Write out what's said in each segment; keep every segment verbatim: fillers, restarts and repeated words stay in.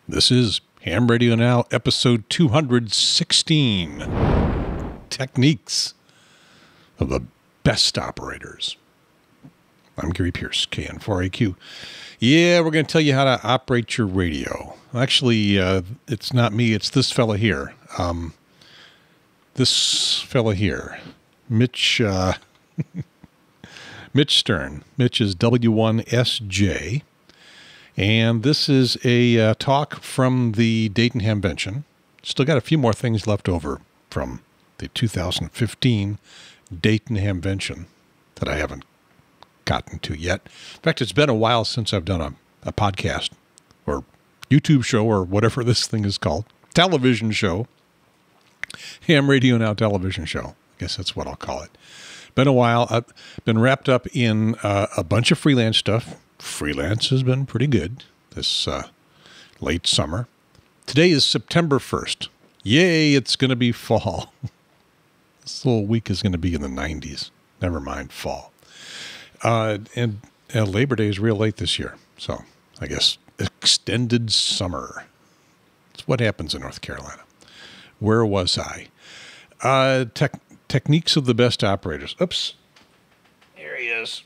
This is Ham Radio Now, episode two hundred sixteen. Techniques of the best operators. I'm Gary Pierce, K N four A Q. Yeah, we're going to tell you how to operate your radio. Actually, uh, it's not me, it's this fella here. Um, this fella here, Mitch, uh, Mitch Stern. Mitch is W one S J. And this is a uh, talk from the Dayton Hamvention. Still got a few more things left over from the two thousand fifteen Dayton Hamvention that I haven't gotten to yet. In fact, it's been a while since I've done a, a podcast or YouTube show or whatever this thing is called. Television show. Ham Radio Now television show. I guess that's what I'll call it. Been a while. I've been wrapped up in uh, a bunch of freelance stuff. Freelance has been pretty good this uh, late summer. Today is September first. Yay, it's going to be fall. This little week is going to be in the nineties. Never mind fall. Uh, and uh, Labor Day is real late this year. So I guess extended summer. It's what happens in North Carolina. Where was I? Uh, tech, techniques of the best operators. Oops. There he is.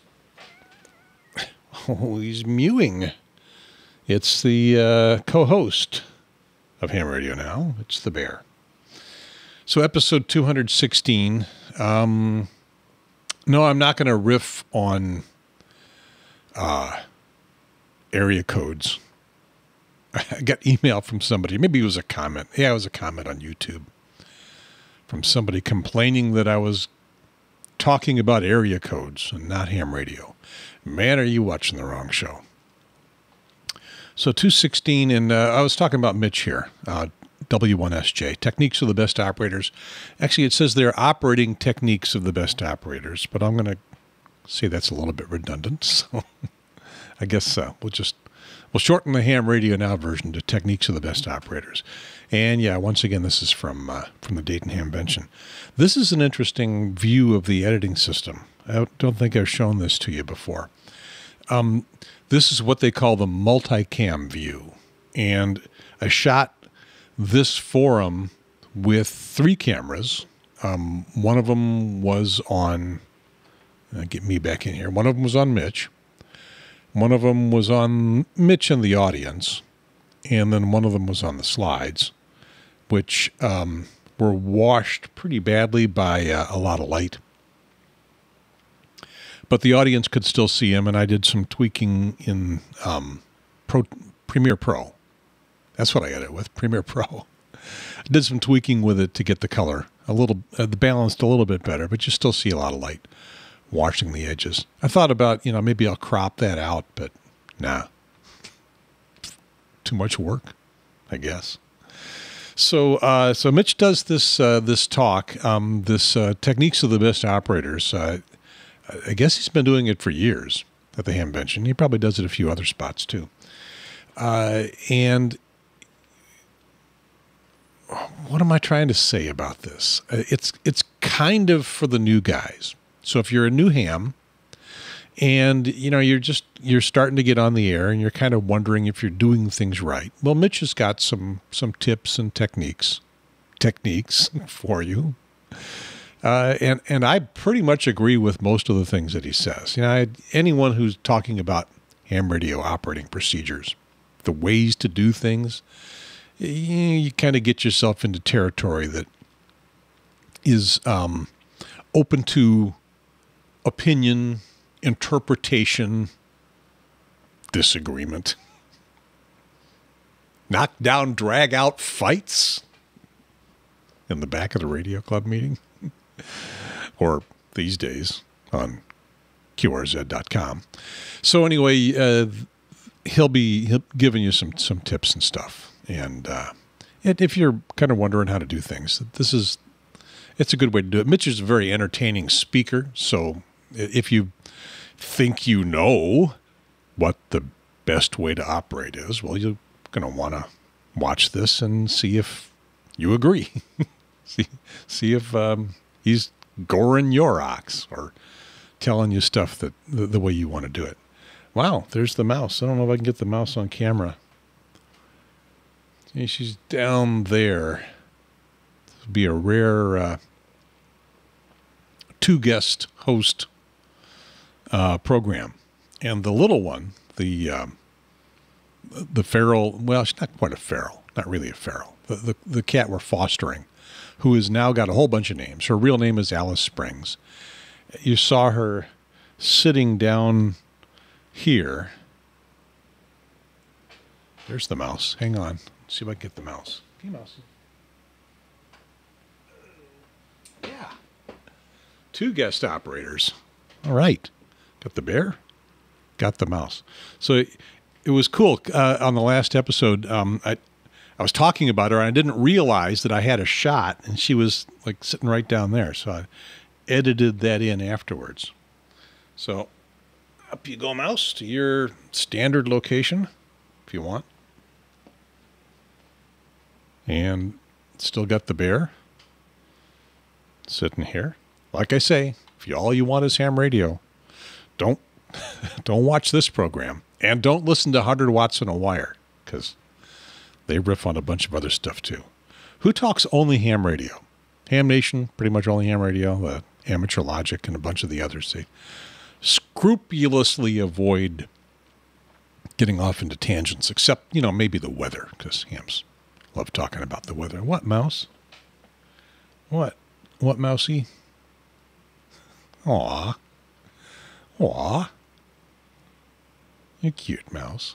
Oh, he's mewing. It's the uh, co-host of Ham Radio Now. It's the bear. So episode two hundred sixteen. Um, no, I'm not going to riff on uh, area codes. I got email from somebody. Maybe it was a comment. Yeah, it was a comment on YouTube from somebody complaining that I was talking about area codes and not ham radio. Man, are you watching the wrong show? So two sixteen, and uh, I was talking about Mitch here, uh, W one S J, techniques of the best operators. Actually, it says they're operating techniques of the best operators, but I'm going to say that's a little bit redundant. So I guess uh, we'll just we'll shorten the Ham Radio Now version to techniques of the best operators. And yeah, once again, this is from uh, from the Dayton Hamvention. This is an interesting view of the editing system. I don't think I've shown this to you before. Um, this is what they call the multicam view. And I shot this forum with three cameras. Um, one of them was on, uh, get me back in here. One of them was on Mitch. One of them was on Mitch and the audience. And then one of them was on the slides, which um, were washed pretty badly by uh, a lot of light. But the audience could still see him, and I did some tweaking in um, Pro, Premiere Pro. That's what I got it with, Premiere Pro. I did some tweaking with it to get the color a little, uh, balanced a little bit better, but you still see a lot of light washing the edges. I thought about, you know, maybe I'll crop that out, but nah. Too much work, I guess. So, uh, so Mitch does this uh, this talk, um, this uh, techniques of the best operators. Uh, I guess he's been doing it for years at the Hamvention. He probably does it a few other spots too. Uh, and what am I trying to say about this? Uh, it's it's kind of for the new guys. So if you're a new ham and you know you're just you're starting to get on the air and you're kind of wondering if you're doing things right, well, Mitch has got some some tips and techniques techniques for you. Uh, and, and I pretty much agree with most of the things that he says. You know, I, anyone who's talking about ham radio operating procedures, the ways to do things, you, you kind of get yourself into territory that is um, open to opinion, interpretation, disagreement, knock down, drag out fights in the back of the radio club meeting. Or these days on Q R Z dot com. So anyway, uh, he'll be he'll giving you some some tips and stuff. And uh, if you're kind of wondering how to do things, this is it's a good way to do it. Mitch is a very entertaining speaker. So if you think you know what the best way to operate is, well, you're going to want to watch this and see if you agree. see see if um, he's goring your ox or telling you stuff that the, the way you want to do it. Wow, there's the mouse. I don't know if I can get the mouse on camera. See, she's down there. This would be a rare uh, two-guest host uh, program. And the little one, the um, the feral, well, she's not quite a feral, not really a feral. The, the, the cat we're fostering, who has now got a whole bunch of names. Her real name is Alice Springs. You saw her sitting down here. There's the mouse. Hang on. Let's see if I can get the mouse. Hey, mouse. Yeah. Two guest operators. All right. Got the bear. Got the mouse. So it, it was cool. Uh, on the last episode, um, I I was talking about her, and I didn't realize that I had a shot, and she was like sitting right down there. So I edited that in afterwards. So up you go, mouse, to your standard location, if you want. And still got the bear sitting here. Like I say, if you, all you want is ham radio, don't don't watch this program. And don't listen to one hundred watts on a wire, because they riff on a bunch of other stuff too. Who talks only ham radio? Ham Nation, pretty much only ham radio. Uh, Amateur Logic and a bunch of the others. They scrupulously avoid getting off into tangents, except, you know, maybe the weather, because hams love talking about the weather. What, mouse? What? What, mousey? Aw. Aw. You're cute, mouse.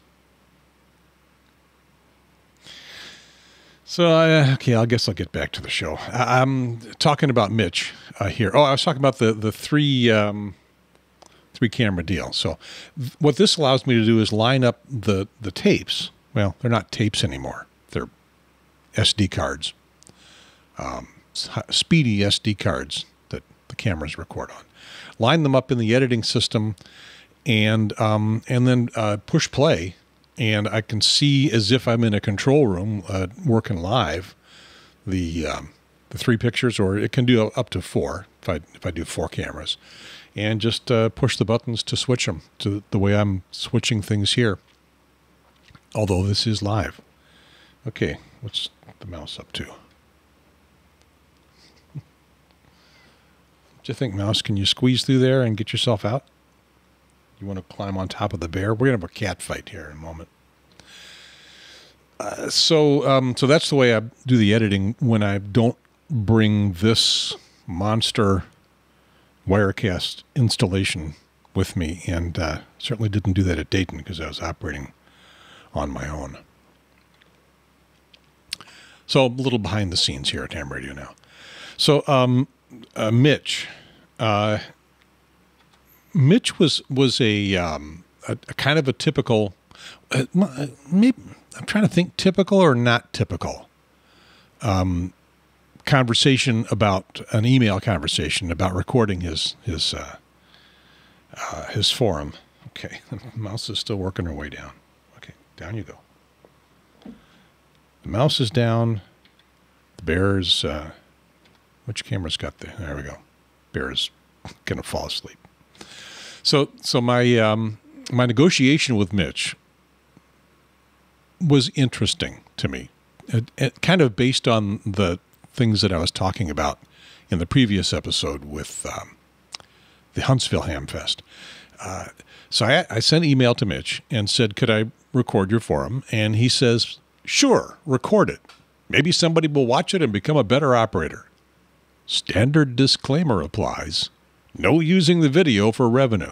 So, uh, okay, I guess I'll get back to the show. I'm talking about Mitch uh, here. Oh, I was talking about the, the three, um, three camera deal. So th- what this allows me to do is line up the, the tapes. Well, they're not tapes anymore. They're S D cards, um, speedy S D cards that the cameras record on. Line them up in the editing system and, um, and then uh, push play. And I can see, as if I'm in a control room uh, working live, the um, the three pictures, or it can do up to four if I if I do four cameras, and just uh, push the buttons to switch them to the way I'm switching things here. Although this is live. Okay, what's the mouse up to? What do you think, mouse? Can you squeeze through there and get yourself out? You want to climb on top of the bear? We're going to have a cat fight here in a moment. Uh, so um, so that's the way I do the editing when I don't bring this monster Wirecast installation with me. And uh, certainly didn't do that at Dayton because I was operating on my own. So a little behind the scenes here at Ham Radio now. So um, uh, Mitch... Uh, Mitch was was a, um, a, a kind of a typical, uh, maybe I'm trying to think typical or not typical um, conversation about an email conversation about recording his his uh, uh, his forum. Okay, the mouse is still working her way down. Okay, down you go. The mouse is down. The bear is. Uh, which camera's got the? There we go. Bear is gonna fall asleep. So, so my um, my negotiation with Mitch was interesting to me, it, it kind of based on the things that I was talking about in the previous episode with um, the Huntsville Ham Fest. Uh, so I, I sent an email to Mitch and said, "Could I record your forum?" And he says, "Sure, record it. Maybe somebody will watch it and become a better operator. Standard disclaimer applies. No using the video for revenue."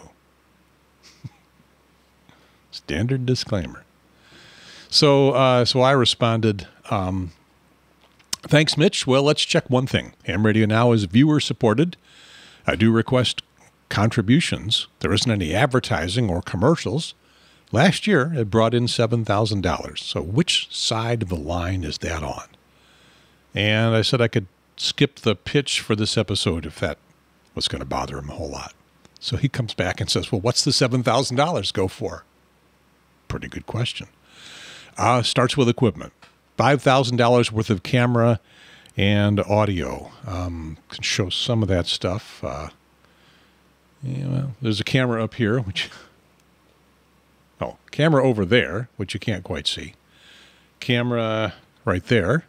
Standard disclaimer. So, uh, so I responded, um, "Thanks, Mitch. Well, let's check one thing. Ham Radio Now is viewer supported. I do request contributions. There isn't any advertising or commercials. Last year, it brought in seven thousand dollars. So which side of the line is that on?" And I said I could skip the pitch for this episode if that was going to bother him a whole lot. So he comes back and says, "Well, what's the seven thousand dollars go for?" Pretty good question. Uh, starts with equipment. five thousand dollars worth of camera and audio. Um, can show some of that stuff. Uh, yeah, well, there's a camera up here, which... Oh, camera over there, which you can't quite see. Camera right there.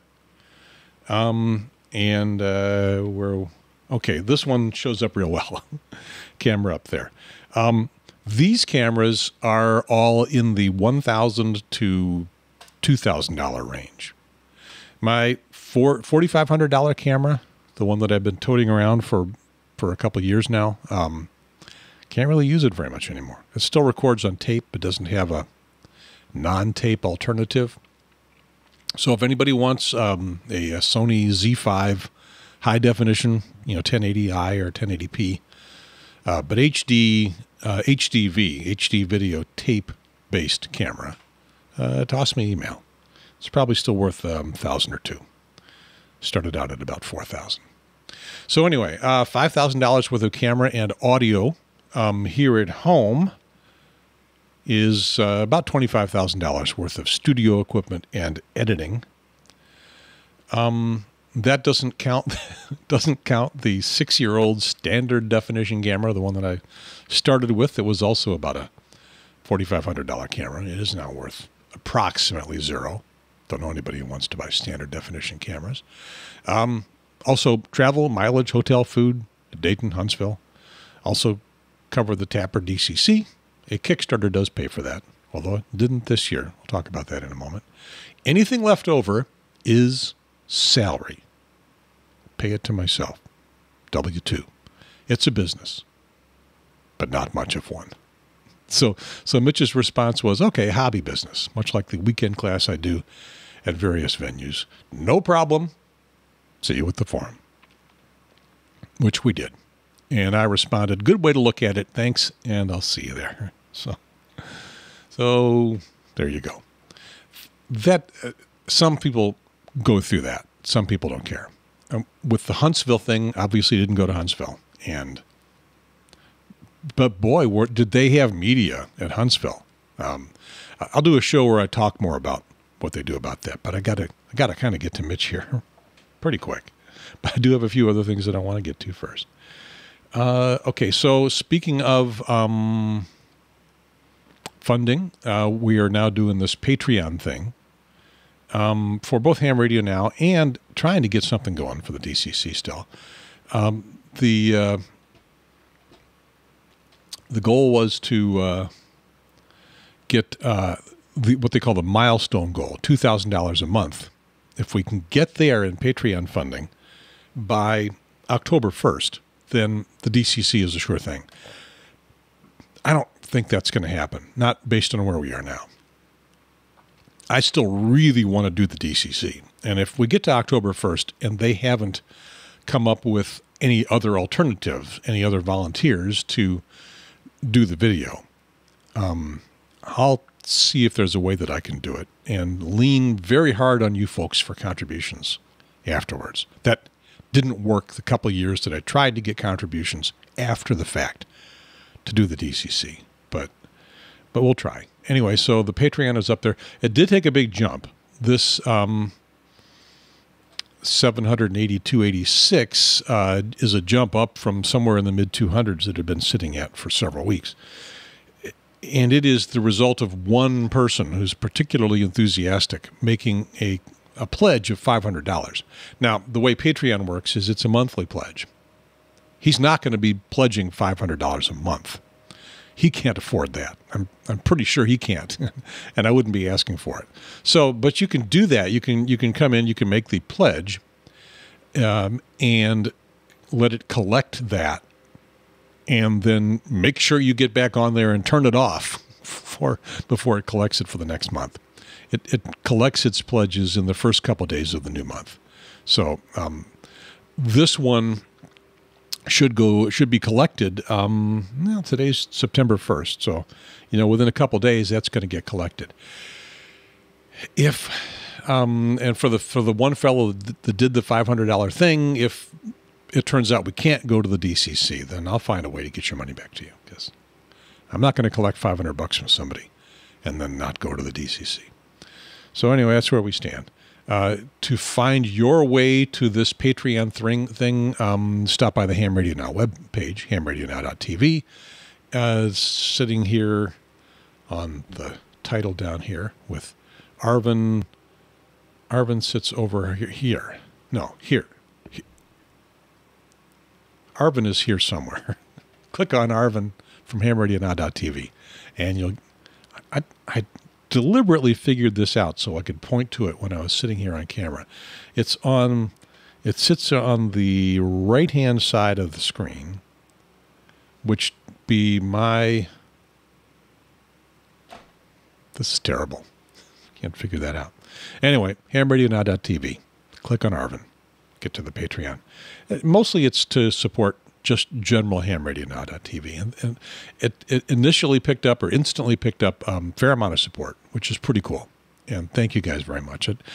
Um, and uh, we're, okay, this one shows up real well. Camera up there. Um, these cameras are all in the one thousand dollars to two thousand dollars range. My four, forty-five hundred dollars camera, the one that I've been toting around for, for a couple of years now, um, can't really use it very much anymore. It still records on tape, but doesn't have a non-tape alternative. So if anybody wants um, a, a Sony Z five high definition, you know, ten eighty i or ten eighty p, uh, but H D, uh, H D V, H D video tape-based camera, uh, toss me an email. It's probably still worth um, a thousand or two. Started out at about four thousand. So anyway, uh, five thousand dollars worth of camera and audio um, here at home is uh, about twenty-five thousand dollars worth of studio equipment and editing. Um, that doesn't count doesn't count the six-year-old standard definition camera, the one that I started with. It was also about a forty-five hundred dollars camera. It is now worth approximately zero. Don't know anybody who wants to buy standard definition cameras. Um, also, travel, mileage, hotel, food, Dayton, Huntsville. Also cover the Tapper D C C. A Kickstarter does pay for that, although it didn't this year. We'll talk about that in a moment. Anything left over is salary. Pay it to myself. W two. It's a business, but not much of one. So, so Mitch's response was, okay, hobby business, much like the weekend class I do at various venues. No problem. See you at the forum, which we did. And I responded, good way to look at it. Thanks. And I'll see you there. So, so there you go. That uh, some people go through that. Some people don't care. Um, with the Huntsville thing, obviously didn't go to Huntsville. And, but boy, were, did they have media at Huntsville. Um, I'll do a show where I talk more about what they do about that, but I gotta, I gotta kind of get to Mitch here pretty quick. But I do have a few other things that I want to get to first. Uh, okay, so speaking of um, funding, uh, we are now doing this Patreon thing um, for both Ham Radio Now and trying to get something going for the D C C still. Um, the uh, the goal was to uh, get uh, the, what they call the milestone goal, two thousand dollars a month. If we can get there in Patreon funding by October first, then the D C C is a sure thing. I don't think that's going to happen, not based on where we are now. I still really want to do the D C C. And if we get to October first and they haven't come up with any other alternatives, any other volunteers to do the video, um, I'll see if there's a way that I can do it and lean very hard on you folks for contributions afterwards. That didn't work the couple of years that I tried to get contributions after the fact to do the D C C, but but we'll try. Anyway, so the Patreon is up there. It did take a big jump. This um, seven hundred eighty-two dollars and eighty-six cents uh, is a jump up from somewhere in the mid two hundreds that had been sitting at for several weeks. And it is the result of one person who's particularly enthusiastic making a a pledge of five hundred dollars. Now, the way Patreon works is it's a monthly pledge. He's not going to be pledging five hundred dollars a month. He can't afford that. I'm I'm pretty sure he can't, and I wouldn't be asking for it. So, but you can do that. You can you can come in, you can make the pledge, um, and let it collect that, and then make sure you get back on there and turn it off for before it collects it for the next month. It, it collects its pledges in the first couple of days of the new month. So um, this one should go should be collected. Um, well, today's September first, so you know within a couple of days that's going to get collected. If um, and for the for the one fellow that did the five hundred dollar thing, if it turns out we can't go to the D C C, then I'll find a way to get your money back to you, because I'm not going to collect five hundred bucks from somebody and then not go to the D C C. So anyway, that's where we stand. Uh, to find your way to this Patreon thing, thing um, stop by the Ham Radio Now webpage, ham radio now dot t v. Uh, sitting here on the title down here with Arvin Arvin sits over here. here. No, here. He- Arvin is here somewhere. Click on Arvin from ham radio now dot t v, and you'll. I, I deliberately figured this out so I could point to it when I was sitting here on camera. It's on. It sits on the right-hand side of the screen, which be my. This is terrible. Can't figure that out. Anyway, ham radio now dot t v. Click on Arvin. Get to the Patreon. Mostly it's to support just general ham radio now dot t v. And, and it, it initially picked up or instantly picked up a um, fair amount of support, which is pretty cool. And thank you guys very much. It,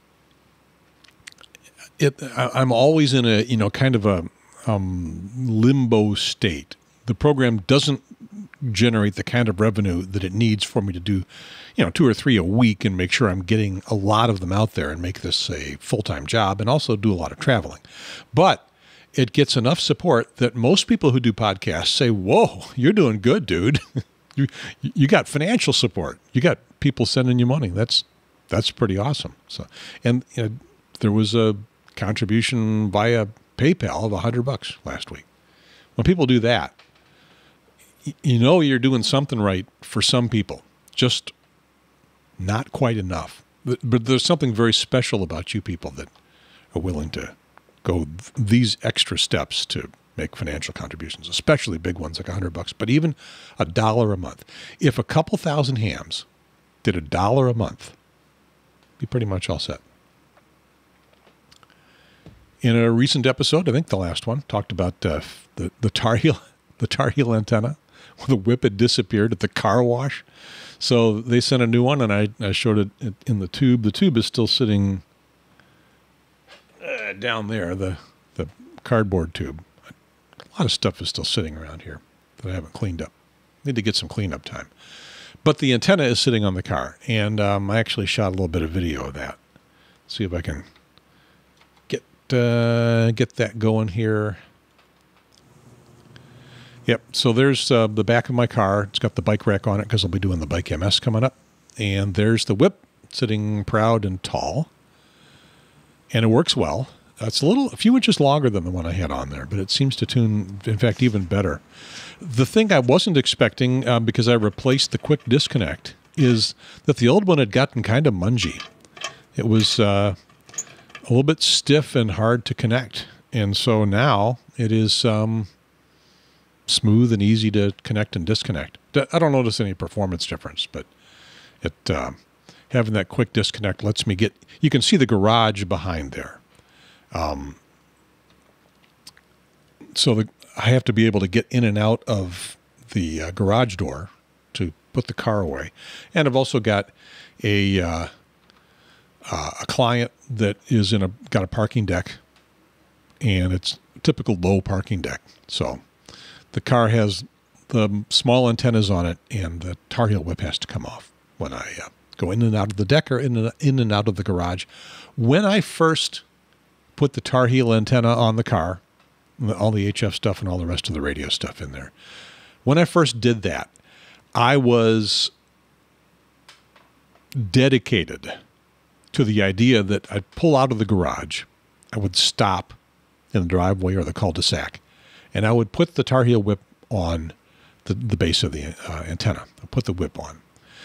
it, I, I'm always in a, you know, kind of a um, limbo state. The program doesn't generate the kind of revenue that it needs for me to do, you know, two or three a week and make sure I'm getting a lot of them out there and make this a full-time job and also do a lot of traveling. But it gets enough support that most people who do podcasts say, whoa, you're doing good, dude. you you got financial support. You got people sending you money. That's that's pretty awesome. So, and you know, there was a contribution via PayPal of a hundred bucks last week. When people do that, you know you're doing something right for some people, just not quite enough. But, but there's something very special about you people that are willing to go th- these extra steps to make financial contributions, especially big ones like a hundred bucks, but even a dollar a month. If a couple thousand hams did a dollar a month, be pretty much all set. In a recent episode, I think the last one, talked about uh, the, the Tar Heel, the Tar Heel antenna. The whip had disappeared at the car wash. So they sent a new one, and I, I showed it in the tube. The tube is still sitting uh, down there, the, the cardboard tube. A lot of stuff is still sitting around here that I haven't cleaned up. Need to get some cleanup time. But the antenna is sitting on the car, and um, I actually shot a little bit of video of that. See if I can get uh, get that going here. Yep, so there's uh, the back of my car. It's got the bike rack on it because I'll be doing the Bike M S coming up. And there's the whip sitting proud and tall. And it works well. Uh, it's a little, a few inches longer than the one I had on there, but it seems to tune, in fact, even better. The thing I wasn't expecting, uh, because I replaced the quick disconnect, is that the old one had gotten kind of mungy. It was uh, a little bit stiff and hard to connect. And so now it is... Um, smooth and easy to connect and disconnect. I don't notice any performance difference, but it uh, having that quick disconnect lets me get, you can see the garage behind there. Um, so the, I have to be able to get in and out of the uh, garage door to put the car away. And I've also got a, uh, uh, a client that is in a, got a parking deck, and it's a typical low parking deck. So the car has the small antennas on it, and the Tar Heel whip has to come off when I uh, go in and out of the deck or in and, in and out of the garage. When I first put the Tar Heel antenna on the car, all the H F stuff and all the rest of the radio stuff in there, when I first did that, I was dedicated to the idea that I'd pull out of the garage, I would stop in the driveway or the cul-de-sac, and I would put the Tar Heel whip on the, the base of the uh, antenna. I'll put the whip on.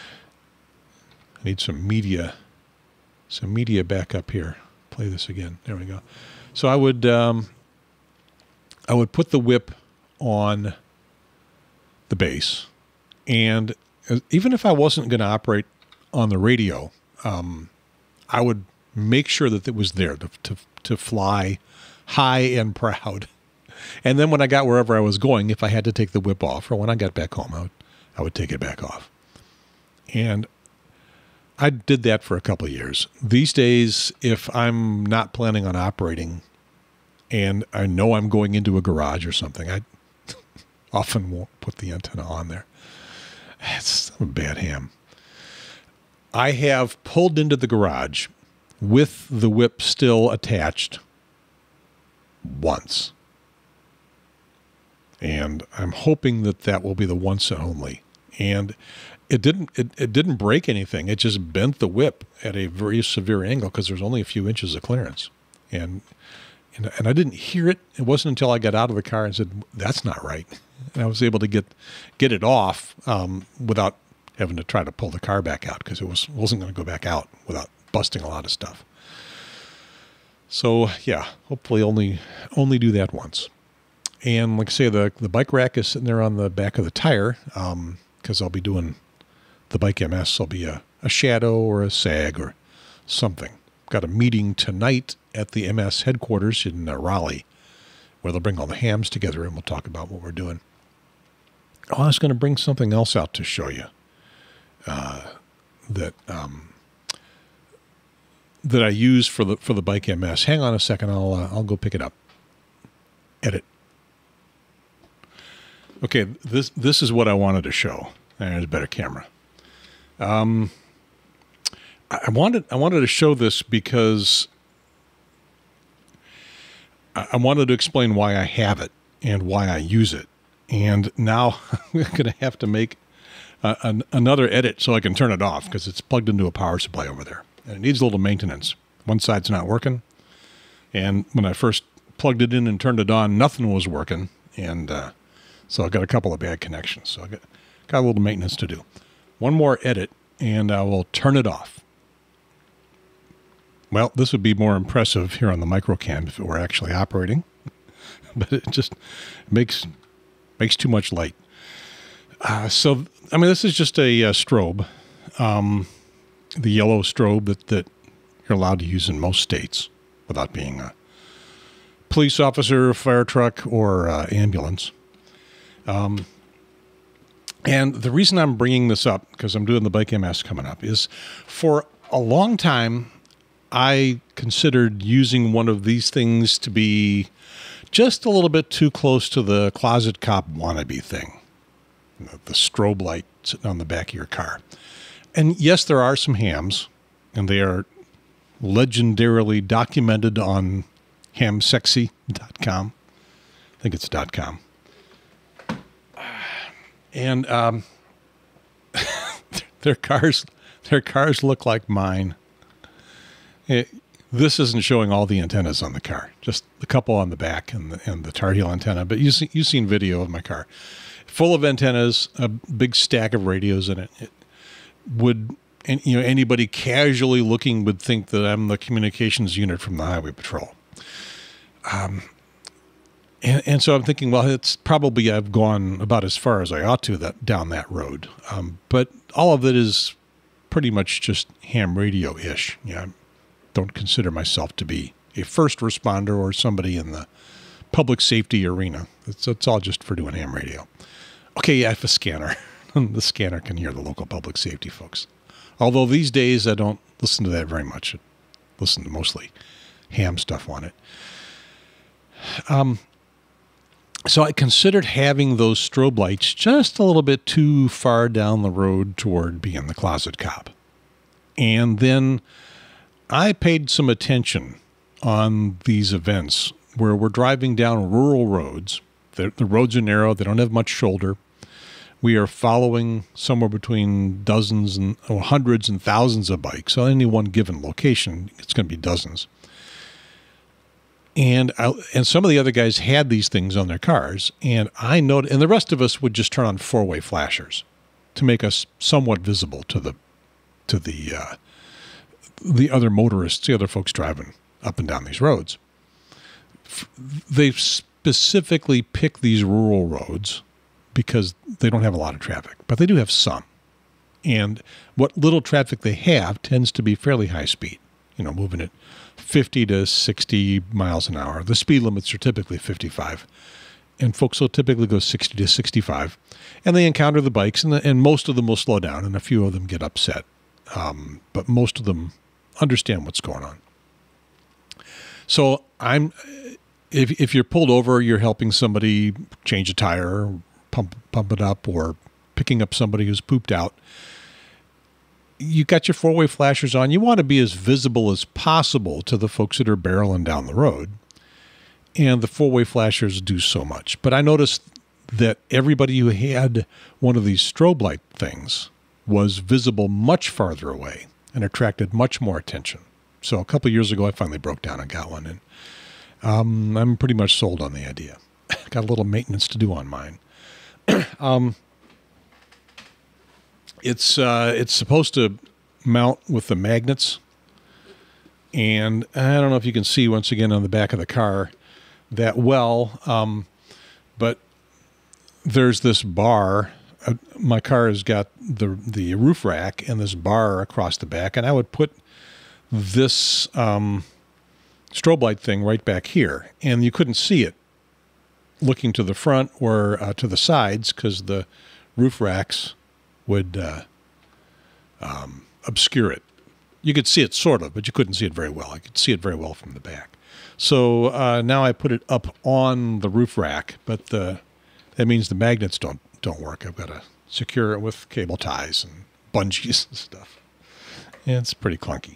I need some media, some media back up here. Play this again. There we go. So I would, um, I would put the whip on the base, and even if I wasn't going to operate on the radio, um, I would make sure that it was there to, to, to fly high and proud. And then when I got wherever I was going, if I had to take the whip off, or when I got back home, I would, I would take it back off. And I did that for a couple of years. These days, if I'm not planning on operating and I know I'm going into a garage or something, I often won't put the antenna on there. It's a bad ham. I have pulled into the garage with the whip still attached once. And I'm hoping that that will be the once and only. And it didn't it, it didn't break anything. It just bent the whip at a very severe angle because there's only a few inches of clearance. And, and and I didn't hear it. It wasn't until I got out of the car and said, that's not right. And I was able to get get it off um, without having to try to pull the car back out because it was, wasn't going to go back out without busting a lot of stuff. So, yeah, hopefully only only do that once. And like I say, the, the bike rack is sitting there on the back of the tire because um, I'll be doing the Bike M S. I'll be a, a Shadow or a Sag or something. Got a meeting tonight at the M S headquarters in uh, Raleigh where they'll bring all the hams together and we'll talk about what we're doing. Oh, I was going to bring something else out to show you uh, that um, that I use for the for the Bike M S. Hang on a second. I'll uh, I'll go pick it up. Edit. Okay, this this is what I wanted to show. There's a better camera. Um, I wanted I wanted to show this because I wanted to explain why I have it and why I use it. And now I'm going to have to make uh, an, another edit so I can turn it off because it's plugged into a power supply over there. And it needs a little maintenance. One side's not working. And when I first plugged it in and turned it on, nothing was working. And uh, so I got a couple of bad connections. So I got, got a little maintenance to do. One more edit and I will turn it off. Well, this would be more impressive here on the microcam if it were actually operating. But it just makes... makes too much light. Uh, so, I mean, this is just a, uh strobe, um, the yellow strobe that, that you're allowed to use in most states without being a police officer, fire truck, or uh, ambulance. Um, and the reason I'm bringing this up, because I'm doing the Bike M S coming up, is for a long time, I considered using one of these things to be just a little bit too close to the closet cop wannabe thing. You know, the strobe light sitting on the back of your car. And yes, there are some hams, and they are legendarily documented on ham sexy dot com. I think it's .com. And um, their cars, their cars look like mine. It, This isn't showing all the antennas on the car, just a couple on the back and the, and the Tar Heel antenna. But you see, you've seen video of my car. Full of antennas, a big stack of radios in it. It would, and, you know, anybody casually looking would think that I'm the communications unit from the Highway Patrol. Um, and, and so I'm thinking, well, it's probably I've gone about as far as I ought to that down that road. Um, but all of it is pretty much just ham radio-ish. Yeah. Don't consider myself to be a first responder or somebody in the public safety arena. It's, it's all just for doing ham radio. Okay, yeah, I have a scanner. The scanner can hear the local public safety folks. Although these days I don't listen to that very much. I listen to mostly ham stuff on it. Um, so I considered having those strobe lights just a little bit too far down the road toward being the closet cop. And then I paid some attention on these events where we're driving down rural roads. The, the roads are narrow. They don't have much shoulder. We are following somewhere between dozens and or hundreds and thousands of bikes. On any one given location, it's going to be dozens. And I, and some of the other guys had these things on their cars, and I noticed, and the rest of us would just turn on four-way flashers to make us somewhat visible to the to the uh, the other motorists, the other folks driving up and down these roads. They specifically pick these rural roads because they don't have a lot of traffic, but they do have some. And what little traffic they have tends to be fairly high speed, you know, moving at fifty to sixty miles an hour. The speed limits are typically fifty-five, and folks will typically go sixty to sixty-five, and they encounter the bikes, and, the, and most of them will slow down, and a few of them get upset. Um, but most of them understand what's going on. So I'm, if if you're pulled over, you're helping somebody change a tire, pump pump it up, or picking up somebody who's pooped out. You got your four-way flashers on. You want to be as visible as possible to the folks that are barreling down the road. And the four-way flashers do so much. But I noticed that everybody who had one of these strobe light things was visible much farther away and attracted much more attention. So a couple of years ago, I finally broke down and got one, and um, I'm pretty much sold on the idea. Got a little maintenance to do on mine. um, it's uh, it's supposed to mount with the magnets, and I don't know if you can see once again on the back of the car that well, um, but there's this bar. Uh, my car has got the the roof rack and this bar across the back, and I would put this um, strobe light thing right back here, and you couldn't see it looking to the front or uh, to the sides because the roof racks would uh, um, obscure it. You could see it sort of, but you couldn't see it very well. I could see it very well from the back. So uh, now I put it up on the roof rack, but the, that means the magnets don't don't work. I've got to secure it with cable ties and bungees and stuff. And it's pretty clunky.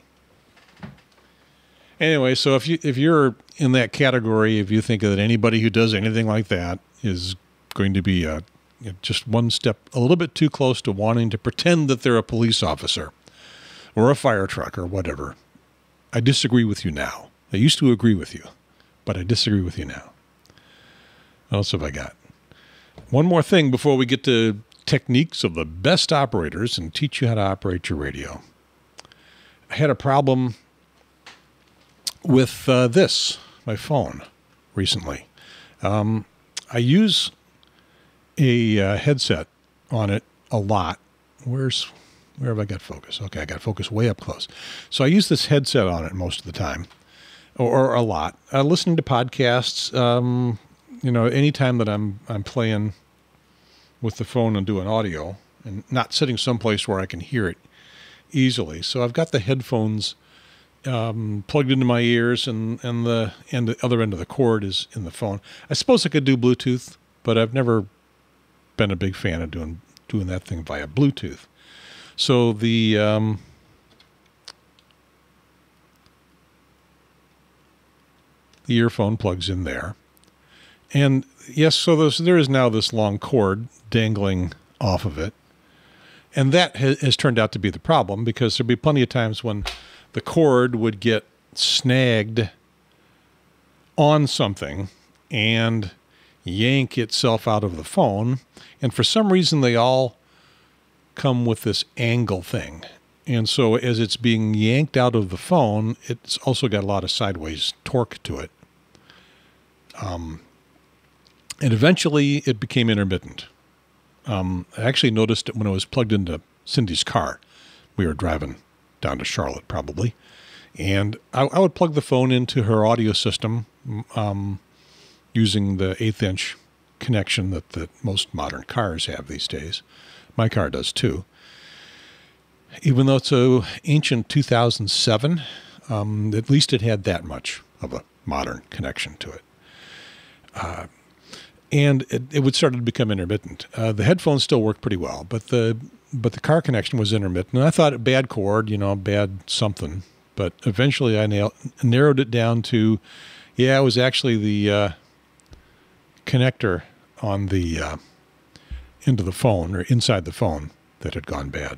Anyway, so if you if you're in that category, if you think that anybody who does anything like that is going to be uh, you know, just one step a little bit too close to wanting to pretend that they're a police officer or a fire truck or whatever, I disagree with you now. I used to agree with you, but I disagree with you now. What else have I got? One more thing before we get to techniques of the best operators and teach you how to operate your radio. I had a problem with uh, this, my phone, recently. Um, I use a uh, headset on it a lot. Where's, where have I got focus? Okay, I got focus way up close. So I use this headset on it most of the time, or, or a lot. Uh, listening to podcasts, um, you know, anytime that I'm I'm playing with the phone and doing audio, and not sitting someplace where I can hear it easily. So I've got the headphones Um, plugged into my ears, and, and the and the other end of the cord is in the phone. I suppose I could do Bluetooth, but I've never been a big fan of doing doing that thing via Bluetooth. So the um, the earphone plugs in there, and yes, so there's, there is now this long cord dangling off of it, and that ha has turned out to be the problem, because there'll be plenty of times when the cord would get snagged on something and yank itself out of the phone. And for some reason, they all come with this angle thing. And so as it's being yanked out of the phone, it's also got a lot of sideways torque to it. Um, and eventually it became intermittent. Um, I actually noticed it when it was plugged into Cindy's car. We were driving down to Charlotte probably, and I, I would plug the phone into her audio system um, using the eighth inch connection that the most modern cars have these days. My car does too. Even though it's a ancient two thousand seven, um, at least it had that much of a modern connection to it. Uh, and it, it would start to become intermittent. Uh, the headphones still worked pretty well, but the But the car connection was intermittent. And I thought a bad cord, you know, bad something. But eventually I nailed, narrowed it down to, yeah, it was actually the uh, connector on the uh, into the phone, or inside the phone, that had gone bad.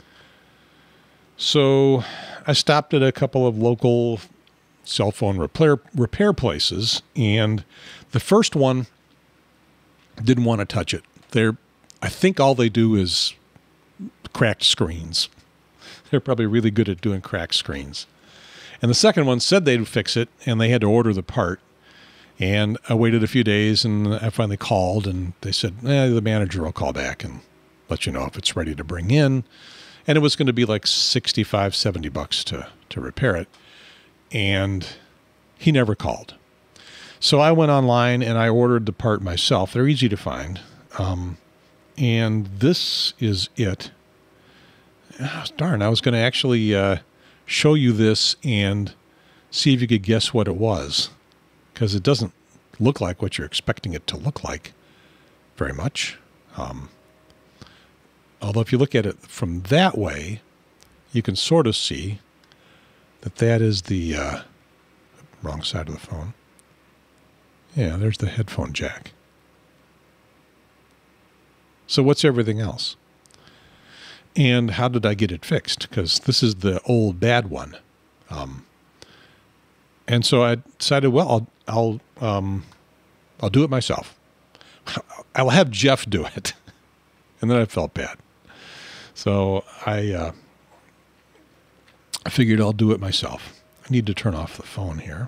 So I stopped at a couple of local cell phone repair, repair places. And the first one didn't want to touch it. They're, I think all they do is cracked screens. They're probably really good at doing cracked screens. And the second one said they'd fix it, and they had to order the part. And I waited a few days, and I finally called, and they said, eh, the manager will call back and let you know if it's ready to bring in. And it was going to be like sixty-five, seventy bucks to, to repair it. And he never called. So I went online and I ordered the part myself. They're easy to find. Um, and this is it. Oh, darn, I was going to actually uh, show you this and see if you could guess what it was, because it doesn't look like what you're expecting it to look like very much. Um, although if you look at it from that way, you can sort of see that that is the uh, wrong side of the phone. Yeah, there's the headphone jack. So what's everything else? And how did I get it fixed? Because this is the old bad one. Um, and so I decided, well, I'll, I'll, um, I'll do it myself. I'll have Jeff do it. And then I felt bad. So I, uh, I figured I'll do it myself. I need to turn off the phone here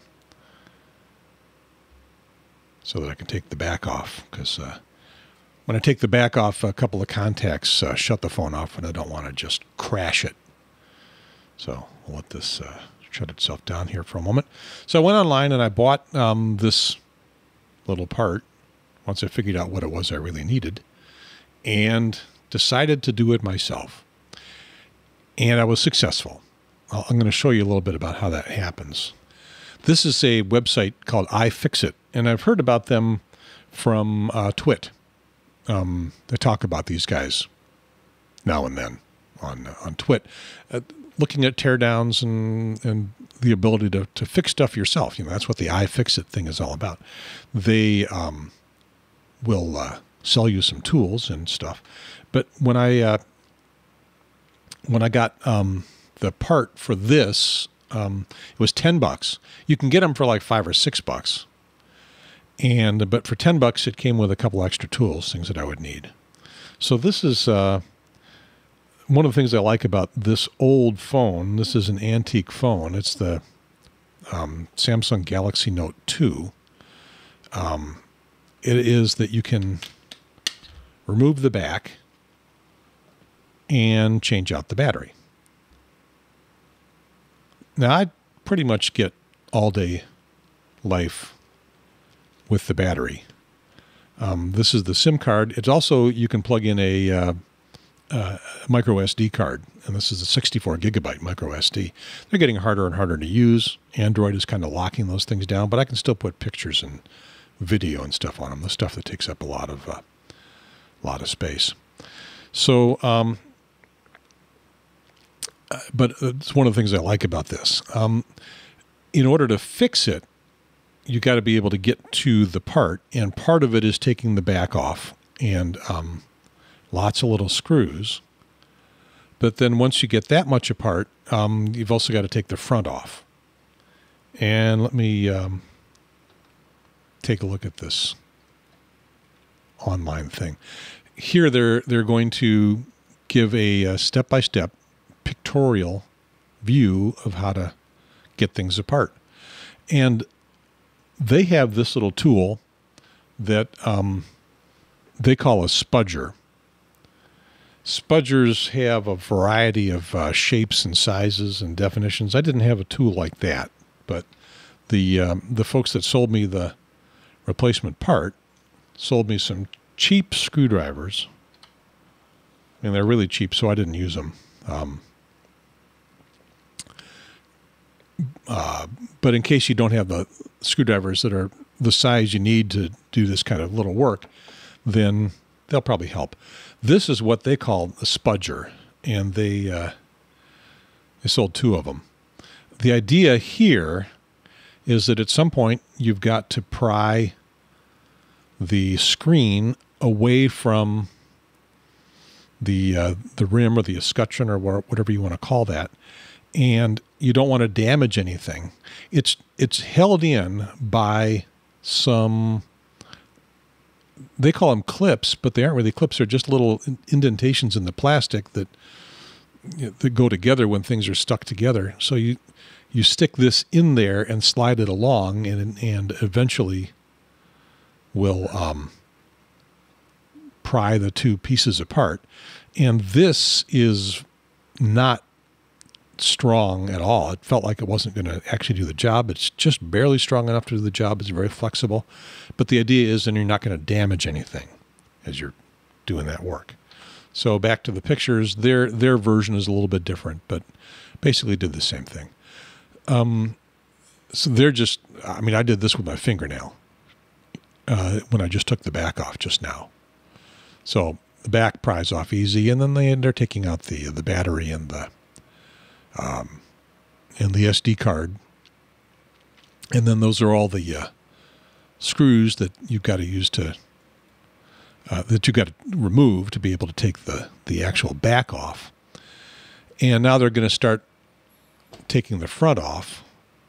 so that I can take the back off, because uh, when I take the back off, a couple of contacts uh, shut the phone off, and I don't want to just crash it. So I'll let this uh, shut itself down here for a moment. So I went online and I bought um, this little part once I figured out what it was I really needed, and decided to do it myself. And I was successful. I'll, I'm going to show you a little bit about how that happens. This is a website called iFixit, and I've heard about them from uh, Twit. Um, they talk about these guys now and then on uh, on Twit, uh, looking at teardowns and and the ability to to fix stuff yourself. You know, that's what the iFixit thing is all about. They um, will uh, sell you some tools and stuff, but when I uh, when I got um, the part for this, um, it was ten bucks. You can get them for like five or six bucks. And, but for ten bucks, it came with a couple extra tools, things that I would need. So this is, uh, one of the things I like about this old phone. This is an antique phone. It's the, um, Samsung Galaxy Note two. Um, it is that you can remove the back and change out the battery. Now, I pretty much get all day life with the battery. Um, this is the SIM card. It's also, you can plug in a uh, uh, micro S D card, and this is a sixty-four gigabyte micro S D. They're getting harder and harder to use. Android is kind of locking those things down, but I can still put pictures and video and stuff on them, the stuff that takes up a lot of, uh, lot of space. So, um, but it's one of the things I like about this. Um, in order to fix it, you got to be able to get to the part, and part of it is taking the back off and um, lots of little screws. But then once you get that much apart, um, you've also got to take the front off. And let me um, take a look at this online thing. Here they're they're going to give a, a step-by-step pictorial view of how to get things apart. And they have this little tool that um, they call a spudger. Spudgers have a variety of uh, shapes and sizes and definitions. I didn't have a tool like that, but the um, the folks that sold me the replacement part sold me some cheap screwdrivers. I mean, they're really cheap, so I didn't use them. Um, uh, but in case you don't have the screwdrivers that are the size you need to do this kind of little work, then they'll probably help. This is what they call a spudger, and they uh, they sold two of them. The idea here is that at some point you've got to pry the screen away from the uh, the rim or the escutcheon or whatever you want to call that, and you don't want to damage anything. It's it's held in by some, they call them clips, but they aren't really clips. They're just little indentations in the plastic that you know, that go together when things are stuck together. So you you stick this in there and slide it along, and and eventually will um, pry the two pieces apart. And this is not strong at all. It felt like it wasn't going to actually do the job. It's just barely strong enough to do the job. It's very flexible. But the idea is then you're not going to damage anything as you're doing that work. So back to the pictures, their their version is a little bit different, but basically did the same thing. Um, so they're just, I mean, I did this with my fingernail uh, when I just took the back off just now. So the back pries off easy, and then they, they're taking out the the battery and the um, and the S D card, and then those are all the uh, screws that you've got to use to uh, that you've got to remove to be able to take the the actual back off. And now they're going to start taking the front off.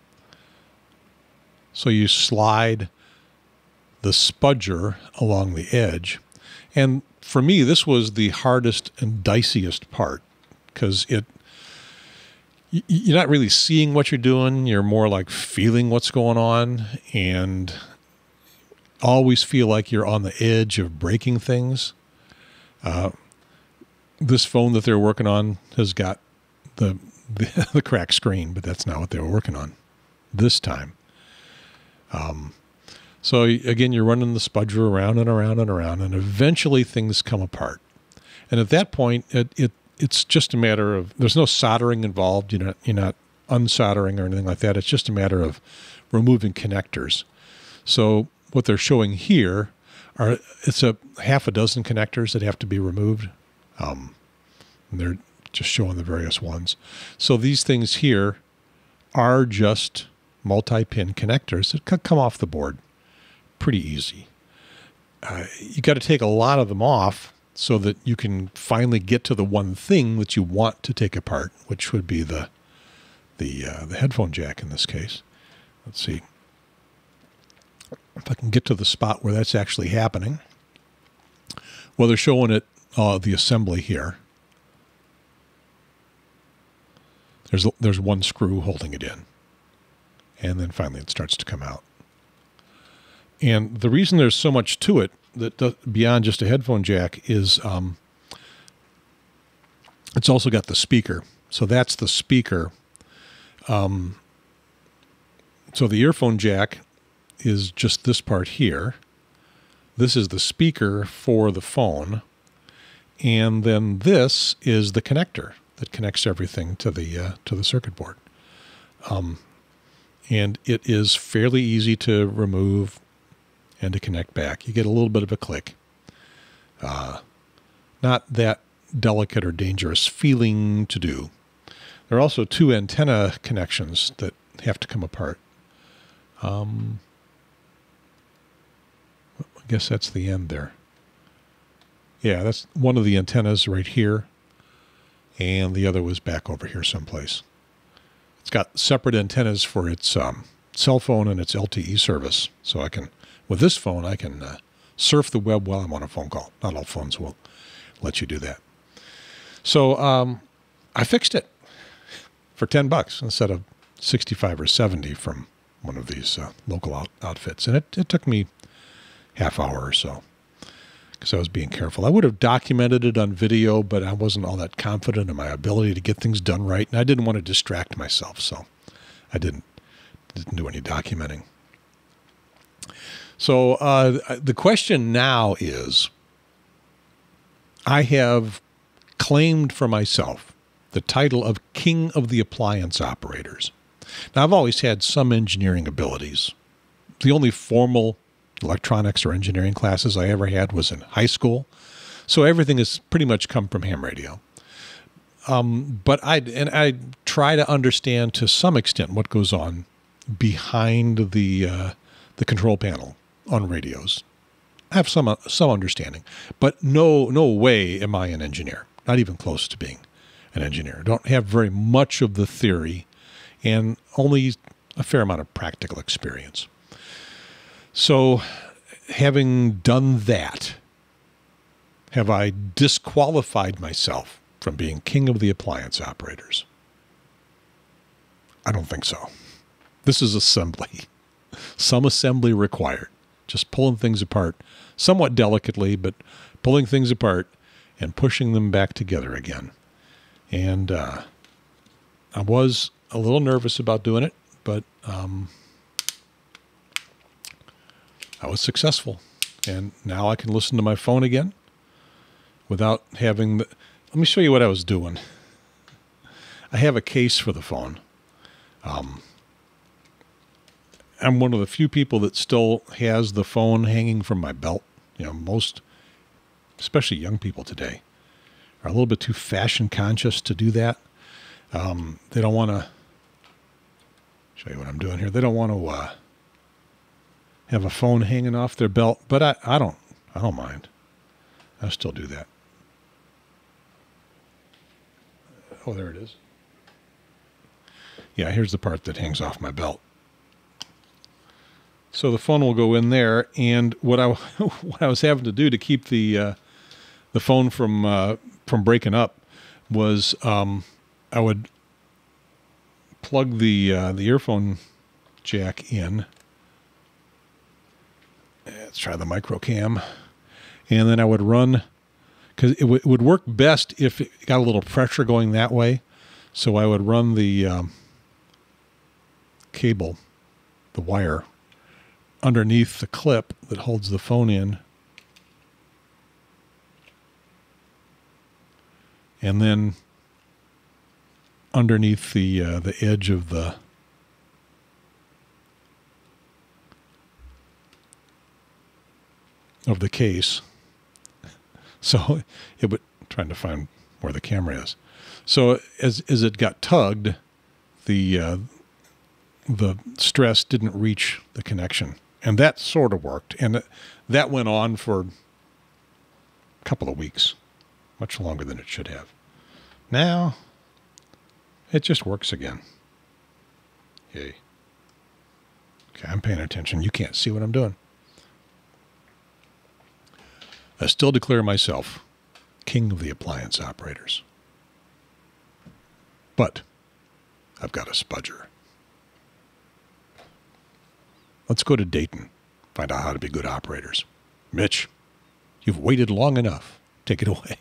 So you slide the spudger along the edge. And for me, this was the hardest and diciest part, because it you're not really seeing what you're doing. You're more like feeling what's going on, and always feel like you're on the edge of breaking things. Uh, this phone that they're working on has got the, the the cracked screen, but that's not what they were working on this time. Um, so again, you're running the spudger around and around and around, and eventually things come apart. And at that point, it, it it's just a matter of, there's no soldering involved. You're not, you're not unsoldering or anything like that. It's just a matter of removing connectors. So what they're showing here are, it's a half a dozen connectors that have to be removed. Um, and they're just showing the various ones. So these things here are just multi-pin connectors that could come off the board pretty easy. Uh, you got to take a lot of them off so that you can finally get to the one thing that you want to take apart, which would be the the uh, the headphone jack in this case. Let's see if I can get to the spot where that's actually happening. Well, they're showing it, uh, the assembly here. There's there's one screw holding it in, and then finally it starts to come out. And the reason there's so much to it that does, beyond just a headphone jack, is um, it's also got the speaker. So that's the speaker. Um, so the earphone jack is just this part here. This is the speaker for the phone. And then this is the connector that connects everything to the, uh, to the circuit board. Um, and it is fairly easy to remove and to connect back. You get a little bit of a click. Uh, not that delicate or dangerous feeling to do. There are also two antenna connections that have to come apart. Um, I guess that's the end there. Yeah, that's one of the antennas right here, and the other was back over here someplace. It's got separate antennas for its um, cell phone and its L T E service, so I can, with this phone, I can uh, surf the web while I'm on a phone call. Not all phones will let you do that. So um, I fixed it for ten bucks instead of sixty-five or seventy from one of these uh, local out outfits. And it, it took me half hour or so because I was being careful. I would have documented it on video, but I wasn't all that confident in my ability to get things done right. And I didn't want to distract myself, so I didn't, didn't do any documenting. So uh, the question now is, I have claimed for myself the title of King of the Appliance Operators. Now, I've always had some engineering abilities. The only formal electronics or engineering classes I ever had was in high school, so everything has pretty much come from ham radio. Um, but I and I try to understand to some extent what goes on behind the uh, the control panel on radios. I have some uh, some understanding, but no no way am I an engineer. Not even close to being an engineer. I don't have very much of the theory, and only a fair amount of practical experience. So, having done that, have I disqualified myself from being king of the appliance operators? I don't think so. This is assembly. Some assembly required. Just pulling things apart, somewhat delicately, but pulling things apart and pushing them back together again. And uh, I was a little nervous about doing it, but um, I was successful. And now I can listen to my phone again without having the... Let me show you what I was doing. I have a case for the phone. Um, I'm one of the few people that still has the phone hanging from my belt. You know, most, especially young people today, are a little bit too fashion conscious to do that. Um, they don't want to... Show you what I'm doing here. They don't want to... Uh, have a phone hanging off their belt, but I, I don't, I don't mind. I still do that. Oh, there it is. Yeah, here's the part that hangs off my belt. So the phone will go in there, and what I what I was having to do to keep the uh, the phone from uh, from breaking up was um, I would plug the uh, the earphone jack in. Let's try the micro cam, and then I would run because it, w- it would work best if it got a little pressure going that way. So I would run the um, cable, the wire, underneath the clip that holds the phone in, and then underneath the uh, the edge of the of the case. So it would trying to find where the camera is. So as as it got tugged, the uh, the stress didn't reach the connection. And that sort of worked. And that went on for a couple of weeks, much longer than it should have. Now, it just works again. Yay. Okay, I'm paying attention. You can't see what I'm doing. I still declare myself king of the appliance operators. But I've got a spudger. Let's go to Dayton, find out how to be good operators. Mitch, you've waited long enough. Take it away.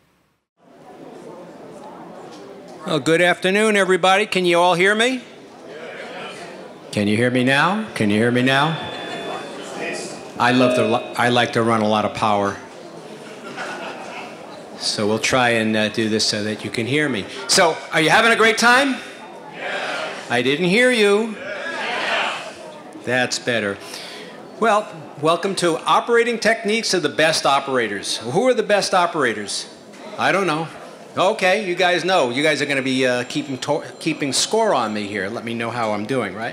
Well, good afternoon, everybody. Can you all hear me? Can you hear me now? Can you hear me now? I love to. I like to run a lot of power. So we'll try and uh, do this so that you can hear me. So, are you having a great time? Yeah. I didn't hear you. That's better. Well, welcome to Operating Techniques of the Best Operators. Who are the best operators? I don't know. Okay, you guys know. You guys are going to be uh, keeping keeping score on me here. Let me know how I'm doing, right?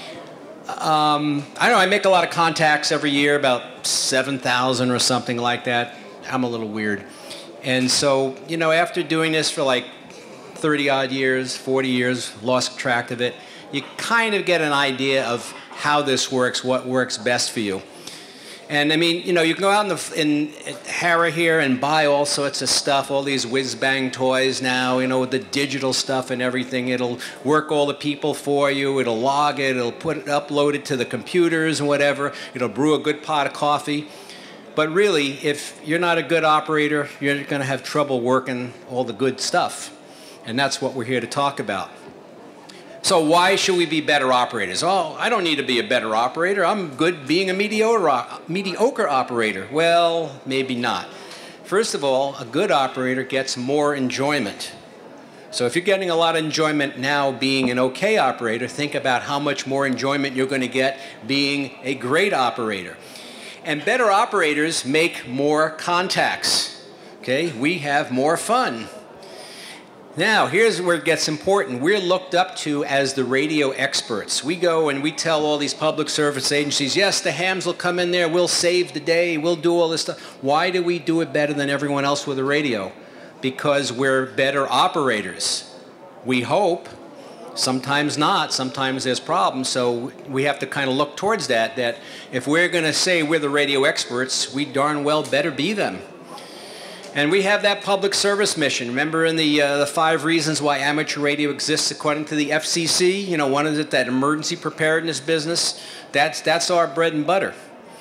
Um, I don't know. I make a lot of contacts every year, about seven thousand or something like that. I'm a little weird. And so, you know, after doing this for like thirty odd years, forty years, lost track of it, you kind of get an idea of how this works, what works best for you. And I mean, you know, you can go out in, the, in Harrah here and buy all sorts of stuff, all these whiz-bang toys now, you know, with the digital stuff and everything. It'll work all the people for you. It'll log it. It'll put it, upload it to the computers and whatever. It'll brew a good pot of coffee. But really, if you're not a good operator, you're going to have trouble working all the good stuff. And that's what we're here to talk about. So why should we be better operators? Oh, I don't need to be a better operator. I'm good being a mediocre, mediocre operator. Well, maybe not. First of all, a good operator gets more enjoyment. So if you're getting a lot of enjoyment now being an okay operator, think about how much more enjoyment you're going to get being a great operator. And better operators make more contacts. Okay, we have more fun. Now, here's where it gets important. We're looked up to as the radio experts. We go and we tell all these public service agencies, yes, the hams will come in there, we'll save the day, we'll do all this stuff. Why do we do it better than everyone else with a radio? Because we're better operators. We hope. Sometimes not. Sometimes there's problems. So we have to kind of look towards that, that if we're going to say we're the radio experts, we darn well better be them. And we have that public service mission. Remember in the, uh, the five reasons why amateur radio exists according to the F C C? You know, one is it that emergency preparedness business. That's, that's our bread and butter.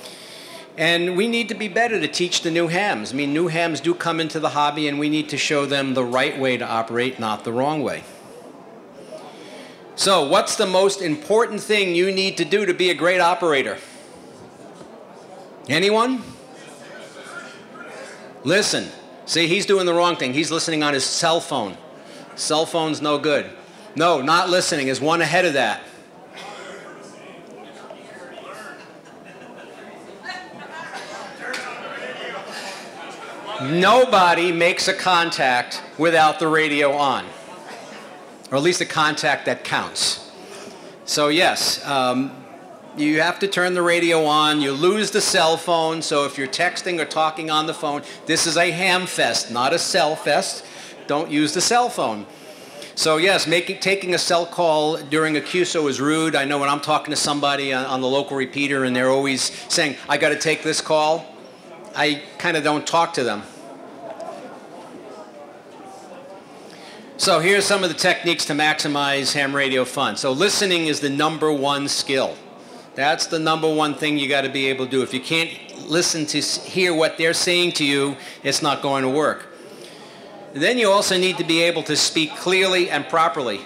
And we need to be better to teach the new hams. I mean, new hams do come into the hobby, and we need to show them the right way to operate, not the wrong way. So what's the most important thing you need to do to be a great operator? Anyone? Listen. See, he's doing the wrong thing. He's listening on his cell phone. Cell phone's no good. No, not listening is one ahead of that. Nobody makes a contact without the radio on, or at least a contact that counts. So yes, um, you have to turn the radio on. You lose the cell phone, so if you're texting or talking on the phone, this is a ham fest, not a cell fest. Don't use the cell phone. So yes, making, taking a cell call during a Q S O is rude. I know when I'm talking to somebody on, on the local repeater and they're always saying, I got to take this call, I kind of don't talk to them. So here's some of the techniques to maximize ham radio fun. So listening is the number one skill. That's the number one thing you got to be able to do. If you can't listen to hear what they're saying to you, it's not going to work. Then you also need to be able to speak clearly and properly.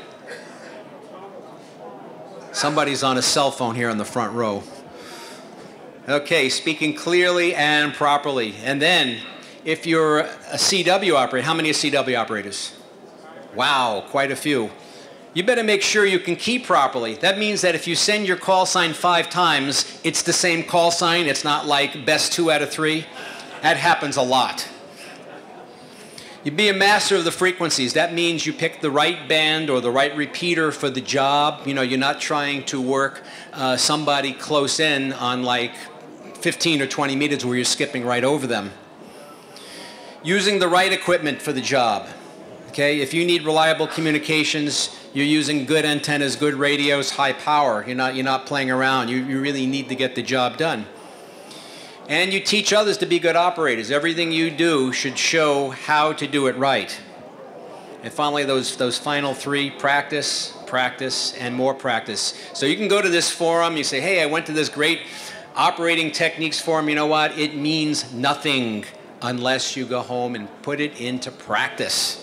Somebody's on a cell phone here on the front row. Okay, speaking clearly and properly. And then, if you're a C W operator, how many are C W operators? Wow, quite a few. You better make sure you can key properly. That means that if you send your call sign five times, it's the same call sign. It's not like best two out of three. That happens a lot. You be a master of the frequencies. That means you pick the right band or the right repeater for the job. You know, you're not trying to work uh, somebody close in on like fifteen or twenty meters where you're skipping right over them. Using the right equipment for the job. Okay, if you need reliable communications, you're using good antennas, good radios, high power. You're not, you're not playing around. You, you really need to get the job done. And you teach others to be good operators. Everything you do should show how to do it right. And finally, those, those final three, practice, practice, and more practice. So you can go to this forum, you say, hey, I went to this great operating techniques forum. You know what? It means nothing unless you go home and put it into practice.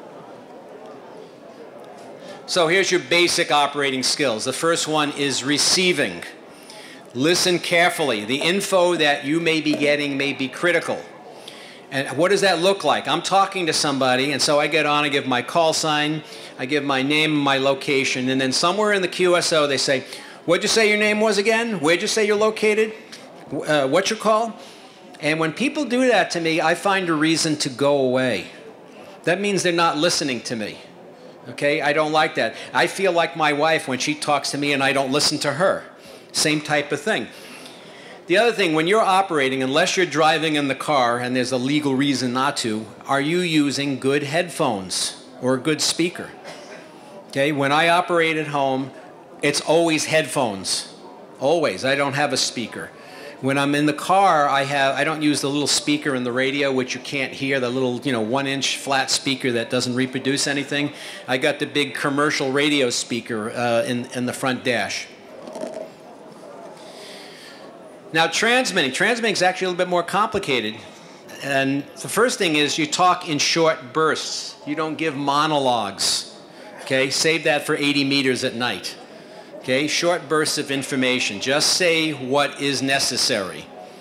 So here's your basic operating skills. The first one is receiving. Listen carefully. The info that you may be getting may be critical. And what does that look like? I'm talking to somebody, and so I get on, I give my call sign, I give my name and my location, and then somewhere in the Q S O they say, what'd you say your name was again? Where'd you say you're located? Uh, what's your call? And when people do that to me, I find a reason to go away. That means they're not listening to me. Okay, I don't like that. I feel like my wife when she talks to me and I don't listen to her. Same type of thing. The other thing, when you're operating, unless you're driving in the car and there's a legal reason not to, are you using good headphones or a good speaker? Okay, when I operate at home, it's always headphones. Always. I don't have a speaker. When I'm in the car, I have I don't use the little speaker in the radio, which you can't hear, the little, you know, one-inch flat speaker that doesn't reproduce anything. I got the big commercial radio speaker uh, in, in the front dash. Now, transmitting. Transmitting is actually a little bit more complicated. And the first thing is you talk in short bursts. You don't give monologues. Okay, save that for eighty meters at night. Okay, short bursts of information. Just say what is necessary.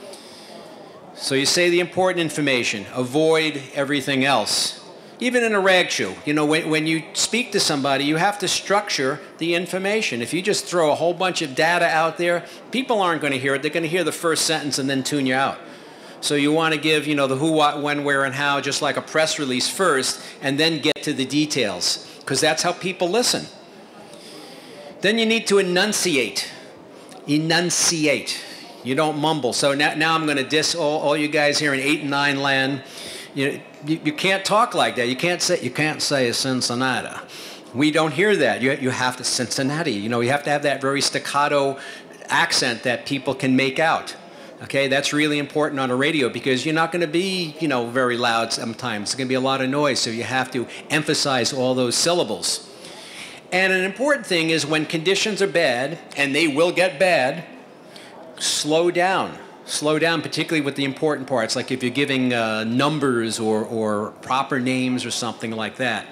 So you say the important information. Avoid everything else. Even in a rag chew, you know, when, when you speak to somebody, you have to structure the information. If you just throw a whole bunch of data out there, people aren't going to hear it. They're going to hear the first sentence and then tune you out. So you want to give, you know, the who, what, when, where, and how, just like a press release first, and then get to the details, because that's how people listen. Then you need to enunciate. Enunciate. You don't mumble. So now, now I'm going to diss all, all you guys here in eight and nine land. You, you, you can't talk like that. You can't say, you can't say Cincinnati. We don't hear that. You, you have to, Cincinnati. You know, you have to have that very staccato accent that people can make out. Okay, that's really important on a radio because you're not going to be, you know, very loud sometimes. There's going to be a lot of noise, so you have to emphasize all those syllables. And an important thing is when conditions are bad, and they will get bad, slow down. Slow down, particularly with the important parts, like if you're giving uh, numbers or, or proper names or something like that.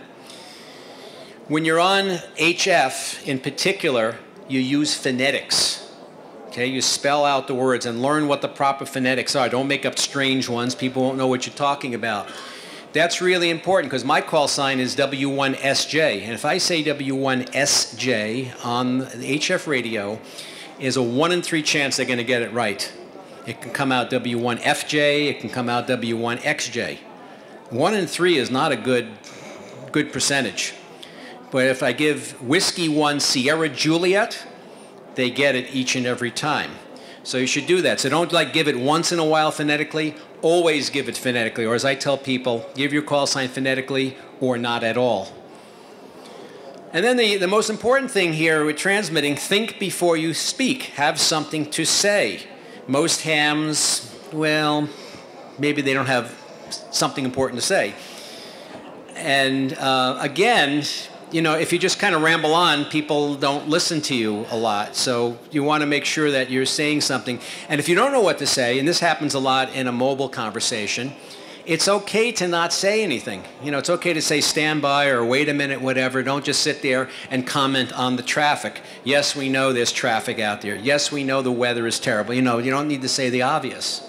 When you're on H F in particular, you use phonetics. Okay, you spell out the words and learn what the proper phonetics are. Don't make up strange ones. People won't know what you're talking about. That's really important because my call sign is W one S J. And if I say W one S J on the H F radio, is a one in three chance they're going to get it right. It can come out W one F J, it can come out W one X J. One in three is not a good, good percentage. But if I give Whiskey one Sierra Juliet, they get it each and every time. So you should do that. So don't like give it once in a while phonetically, always give it phonetically. Or as I tell people, give your call sign phonetically or not at all. And then the, the most important thing here with transmitting, think before you speak. Have something to say. Most hams, well, maybe they don't have something important to say. And uh, again, you know, if you just kind of ramble on, people don't listen to you a lot. So you want to make sure that you're saying something. And if you don't know what to say, and this happens a lot in a mobile conversation, it's okay to not say anything. You know, it's okay to say stand by or wait a minute, whatever. Don't just sit there and comment on the traffic. Yes, we know there's traffic out there. Yes, we know the weather is terrible. You know, you don't need to say the obvious.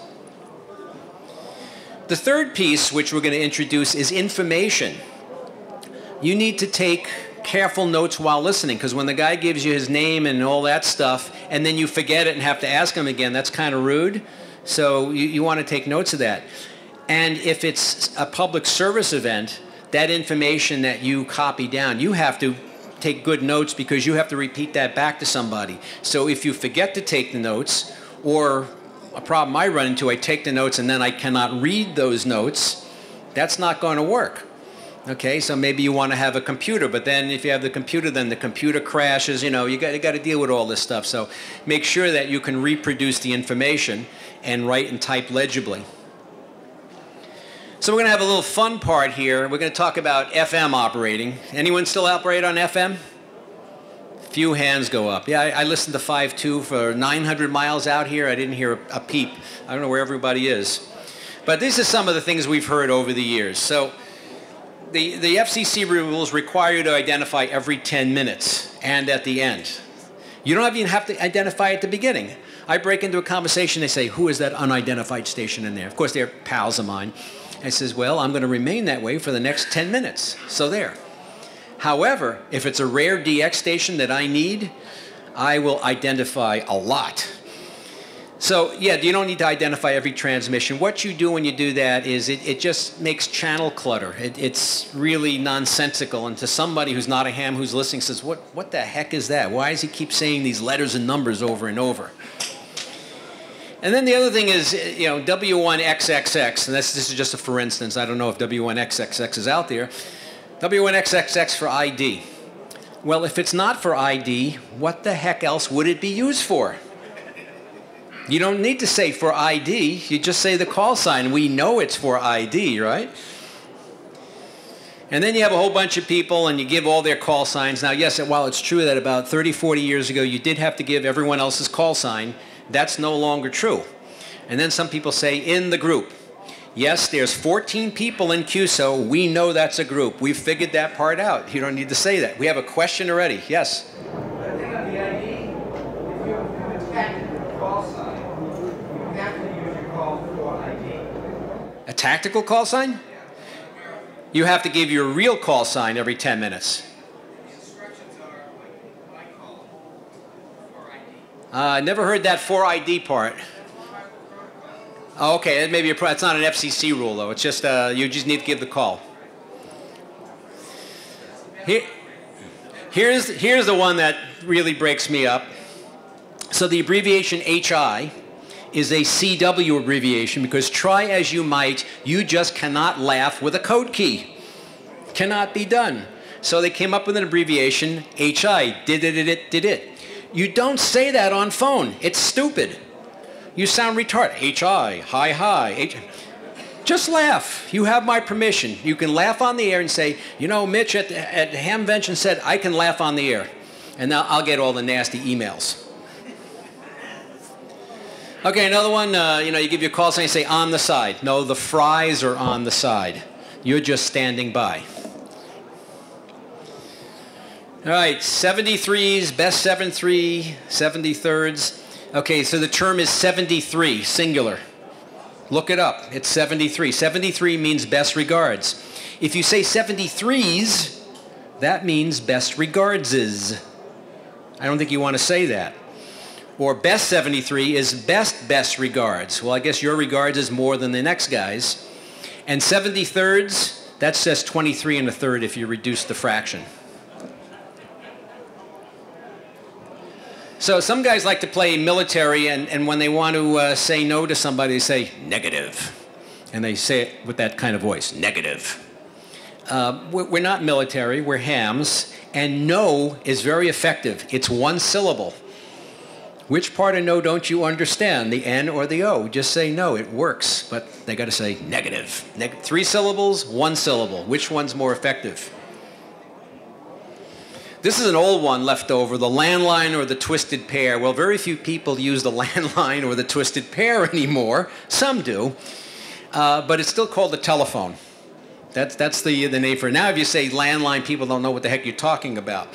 The third piece, which we're going to introduce, is information. You need to take careful notes while listening, because when the guy gives you his name and all that stuff, and then you forget it and have to ask him again, that's kind of rude. So you, you want to take notes of that. And if it's a public service event, that information that you copy down, you have to take good notes because you have to repeat that back to somebody. So if you forget to take the notes, or a problem I run into, I take the notes and then I cannot read those notes, that's not going to work. Okay, so maybe you want to have a computer, but then if you have the computer, then the computer crashes. You know, you got, you got to deal with all this stuff. So make sure that you can reproduce the information and write and type legibly. So we're going to have a little fun part here. We're going to talk about F M operating. Anyone still operate on F M? Few hands go up. Yeah, I, I listened to five two for nine hundred miles out here. I didn't hear a, a peep. I don't know where everybody is. But these are some of the things we've heard over the years. So the, the F C C rules require you to identify every ten minutes and at the end. You don't even have to identify at the beginning. I break into a conversation, they say, who is that unidentified station in there? Of course, they're pals of mine. I says, well, I'm going to remain that way for the next ten minutes. So there. However, if it's a rare D X station that I need, I will identify a lot. So, yeah, you don't need to identify every transmission. What you do when you do that is it, it just makes channel clutter. It, it's really nonsensical. And to somebody who's not a ham who's listening says, what, what the heck is that? Why does he keep saying these letters and numbers over and over? And then the other thing is, you know, W one X X X, and this, this is just a for instance. I don't know if W one X X X is out there. W one X X X for I D. Well, if it's not for I D, what the heck else would it be used for? You don't need to say for I D. You just say the call sign. We know it's for I D, right? And then you have a whole bunch of people and you give all their call signs. Now, yes, while it's true that about thirty, forty years ago you did have to give everyone else's call sign, that's no longer true. And then some people say in the group. Yes, there's fourteen people in Q S O. We know that's a group. We've figured that part out. You don't need to say that. We have a question already. Yes? I think on the I D, if you have a tactical call sign, you have to use your call for I D. A tactical call sign? You have to give your real call sign every ten minutes. The instructions are like my call for I D. Uh, I never heard that for I D part. Oh, okay, maybe you're, it's not an F C C rule though. It's just uh, you just need to give the call. Here, here's here's the one that really breaks me up. So the abbreviation H I is a C W abbreviation because try as you might, you just cannot laugh with a code key. Cannot be done. So they came up with an abbreviation H I. Did it, did it, did it. You don't say that on phone. It's stupid. You sound retarded. H I, hi, hi. H Just laugh. You have my permission. You can laugh on the air and say, you know, Mitch at, at Hamvention said I can laugh on the air. And now I'll get all the nasty emails. Okay, another one, uh, you know, you give your call sign and say on the side. No, the fries are on the side. You're just standing by. All right, seventy-threes, best seven three, seventy-thirds. Okay, so the term is seventy-three, singular. Look it up. It's seventy-three. seventy-three means best regards. If you say seventy-threes, that means best regardses. I don't think you want to say that. Or best seventy-three is best best regards. Well, I guess your regards is more than the next guy's. And seventy-thirds, that says twenty-three and a third if you reduce the fraction. So some guys like to play military, and, and when they want to uh, say no to somebody, they say negative. And they say it with that kind of voice, negative. Uh, we're, we're not military, we're hams, and no is very effective. It's one syllable. Which part of no don't you understand, the N or the O? Just say no, it works, but they got to say negative. Neg- three syllables, one syllable. Which one's more effective? This is an old one left over, the landline or the twisted pair. Well, very few people use the landline or the twisted pair anymore. Some do, uh, but it's still called the telephone. That's, that's the, the name for it. Now if you say landline, people don't know what the heck you're talking about.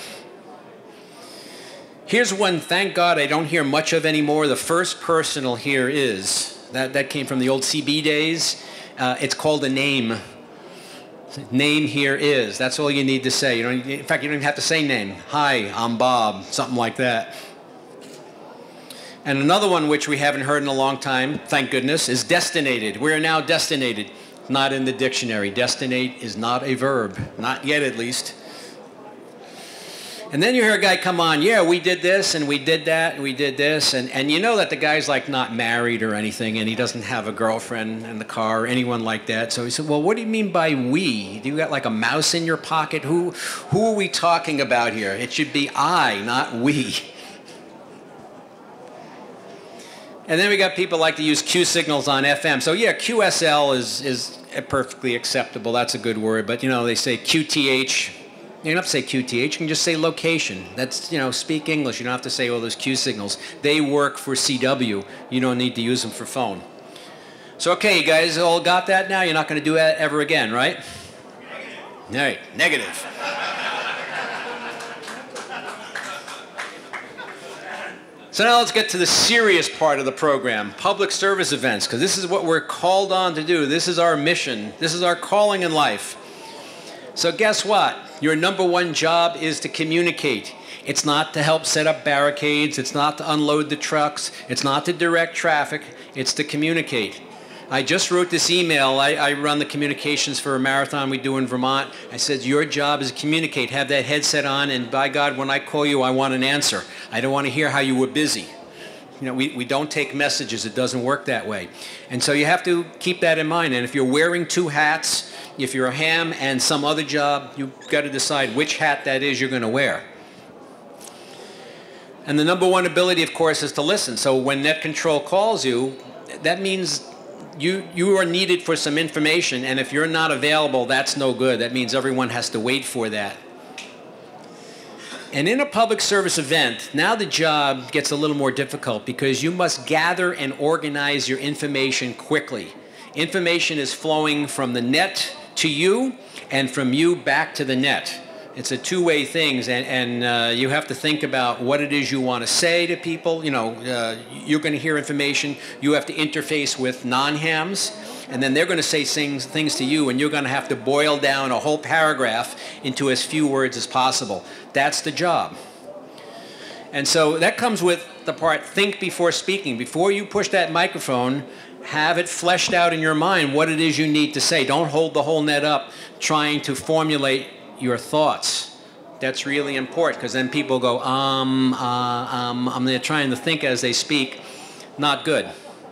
Here's one, thank God, I don't hear much of anymore. The first personal here is, that, that came from the old C B days. Uh, it's called a name. Name here is. That's all you need to say. You don't, in fact, you don't even have to say name. Hi, I'm Bob, something like that. And another one which we haven't heard in a long time, thank goodness, is destinated. We are now destinated. Not in the dictionary. Destinate is not a verb. Not yet, at least. And then you hear a guy come on, yeah, we did this, and we did that, and we did this, and, and you know that the guy's like not married or anything, and he doesn't have a girlfriend in the car or anyone like that. So he said, well, what do you mean by we? Do you got like a mouse in your pocket? Who, who are we talking about here? It should be I, not we. And then we got people like to use Q signals on F M. So yeah, Q S L is, is perfectly acceptable. That's a good word. But, you know, they say Q T H. You don't have to say Q T H. You can just say location. That's, you know, speak English. You don't have to say all those Q signals. They work for C W. You don't need to use them for phone. So, okay, you guys all got that now? You're not going to do that ever again, right? Negative. All right, negative. So now let's get to the serious part of the program, public service events, because this is what we're called on to do. This is our mission. This is our calling in life. So guess what? Your number one job is to communicate. It's not to help set up barricades. It's not to unload the trucks. It's not to direct traffic. It's to communicate. I just wrote this email. I, I run the communications for a marathon we do in Vermont. I said, your job is to communicate. Have that headset on, and by God, when I call you, I want an answer. I don't want to hear how you were busy. You know, we, we don't take messages. It doesn't work that way. And so you have to keep that in mind. And if you're wearing two hats, if you're a ham and some other job, you've got to decide which hat that is you're going to wear. And the number one ability, of course, is to listen. So when net control calls you, that means you, you are needed for some information. And if you're not available, that's no good. That means everyone has to wait for that. And in a public service event, now the job gets a little more difficult because you must gather and organize your information quickly. Information is flowing from the net to you and from you back to the net. It's a two-way thing, and, and uh, you have to think about what it is you want to say to people. You know, uh, you're going to hear information. You have to interface with non-hams, and then they're going to say things, things to you, and you're going to have to boil down a whole paragraph into as few words as possible. That's the job. And so that comes with the part, think before speaking. Before you push that microphone, have it fleshed out in your mind what it is you need to say. Don't hold the whole net up trying to formulate your thoughts. That's really important, because then people go, um, uh, um, um, they're trying to think as they speak. Not good.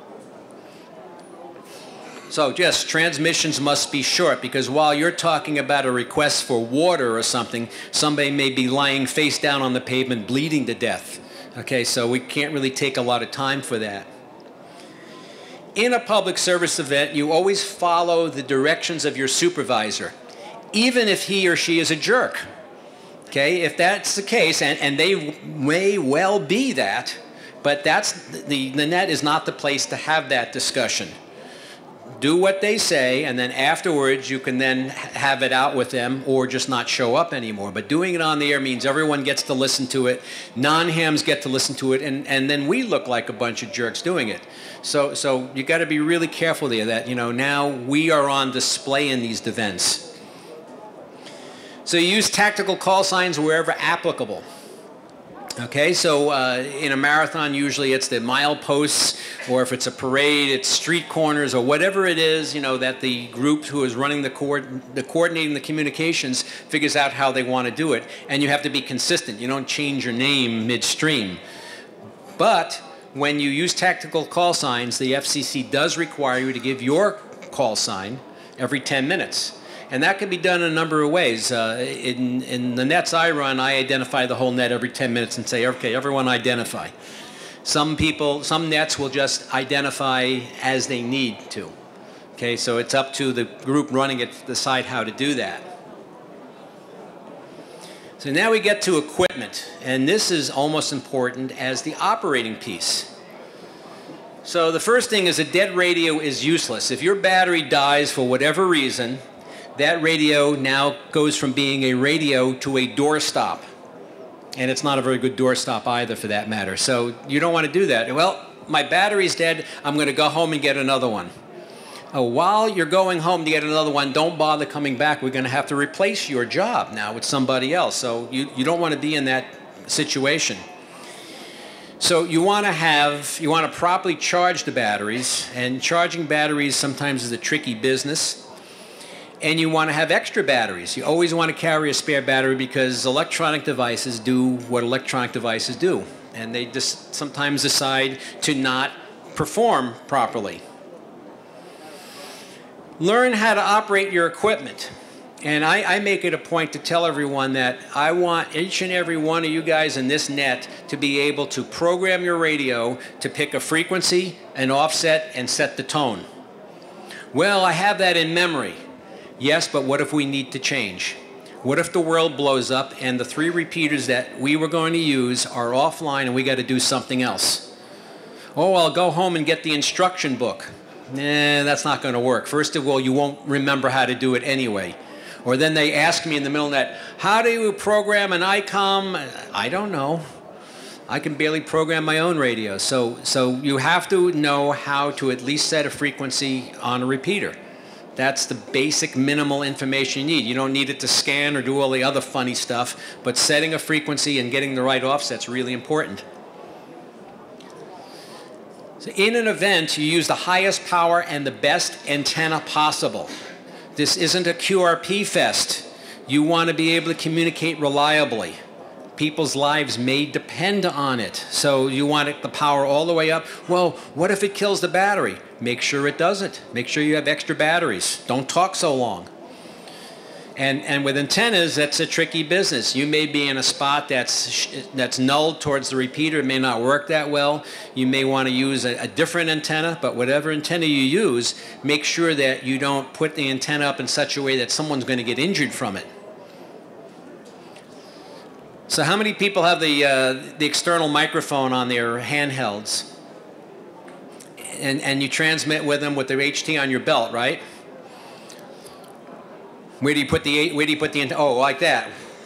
So yes, transmissions must be short, because while you're talking about a request for water or something, somebody may be lying face down on the pavement bleeding to death. Okay, so we can't really take a lot of time for that. In a public service event, you always follow the directions of your supervisor, even if he or she is a jerk. Okay, if that's the case, and, and they may well be that, but that's the, the net is not the place to have that discussion. Do what they say, and then afterwards you can then have it out with them or just not show up anymore. But doing it on the air means everyone gets to listen to it, non-hams get to listen to it, and, and then we look like a bunch of jerks doing it. So, so you got to be really careful there that, you know, now we are on display in these events. So you use tactical call signs wherever applicable. Okay, so uh, in a marathon, usually it's the mileposts, or if it's a parade, it's street corners, or whatever it is, you know, that the group who is running the, co the coordinating the communications figures out how they want to do it. And you have to be consistent. You don't change your name midstream. But when you use tactical call signs, the F C C does require you to give your call sign every ten minutes. And that can be done in a number of ways. Uh, in, in the nets I run, I identify the whole net every ten minutes and say, okay, everyone identify. Some people, some nets will just identify as they need to. Okay, so it's up to the group running it to decide how to do that. So now we get to equipment, and this is almost important as the operating piece. So the first thing is a dead radio is useless. If your battery dies for whatever reason, that radio now goes from being a radio to a doorstop. And it's not a very good doorstop either, for that matter. So you don't want to do that. Well, my battery's dead, I'm going to go home and get another one. Uh, while you're going home to get another one, don't bother coming back. We're going to have to replace your job now with somebody else. So you, you don't want to be in that situation. So you want to have, you want to properly charge the batteries. And charging batteries sometimes is a tricky business. And you want to have extra batteries. You always want to carry a spare battery because electronic devices do what electronic devices do. And they just sometimes decide to not perform properly. Learn how to operate your equipment. And I, I make it a point to tell everyone that I want each and every one of you guys in this net to be able to program your radio to pick a frequency, an offset, and set the tone. Well, I have that in memory. Yes, but what if we need to change? What if the world blows up and the three repeaters that we were going to use are offline and we got to do something else? Oh, I'll go home and get the instruction book. Nah, that's not going to work. First of all, you won't remember how to do it anyway. Or then they ask me in the middle of that, how do you program an I COM? I don't know. I can barely program my own radio. So, so you have to know how to at least set a frequency on a repeater. That's the basic minimal information you need. You don't need it to scan or do all the other funny stuff, but setting a frequency and getting the right offset's really important. So in an event, you use the highest power and the best antenna possible. This isn't a Q R P fest. You want to be able to communicate reliably. People's lives may depend on it. So you want it, the power all the way up. Well, what if it kills the battery? Make sure it doesn't. Make sure you have extra batteries. Don't talk so long. And, and with antennas, that's a tricky business. You may be in a spot that's, that's null towards the repeater. It may not work that well. You may want to use a, a different antenna, but whatever antenna you use, make sure that you don't put the antenna up in such a way that someone's going to get injured from it. So how many people have the, uh, the external microphone on their handhelds? And, and you transmit with them with their H T on your belt, right? Where do you put the, where do you put the, oh, like that.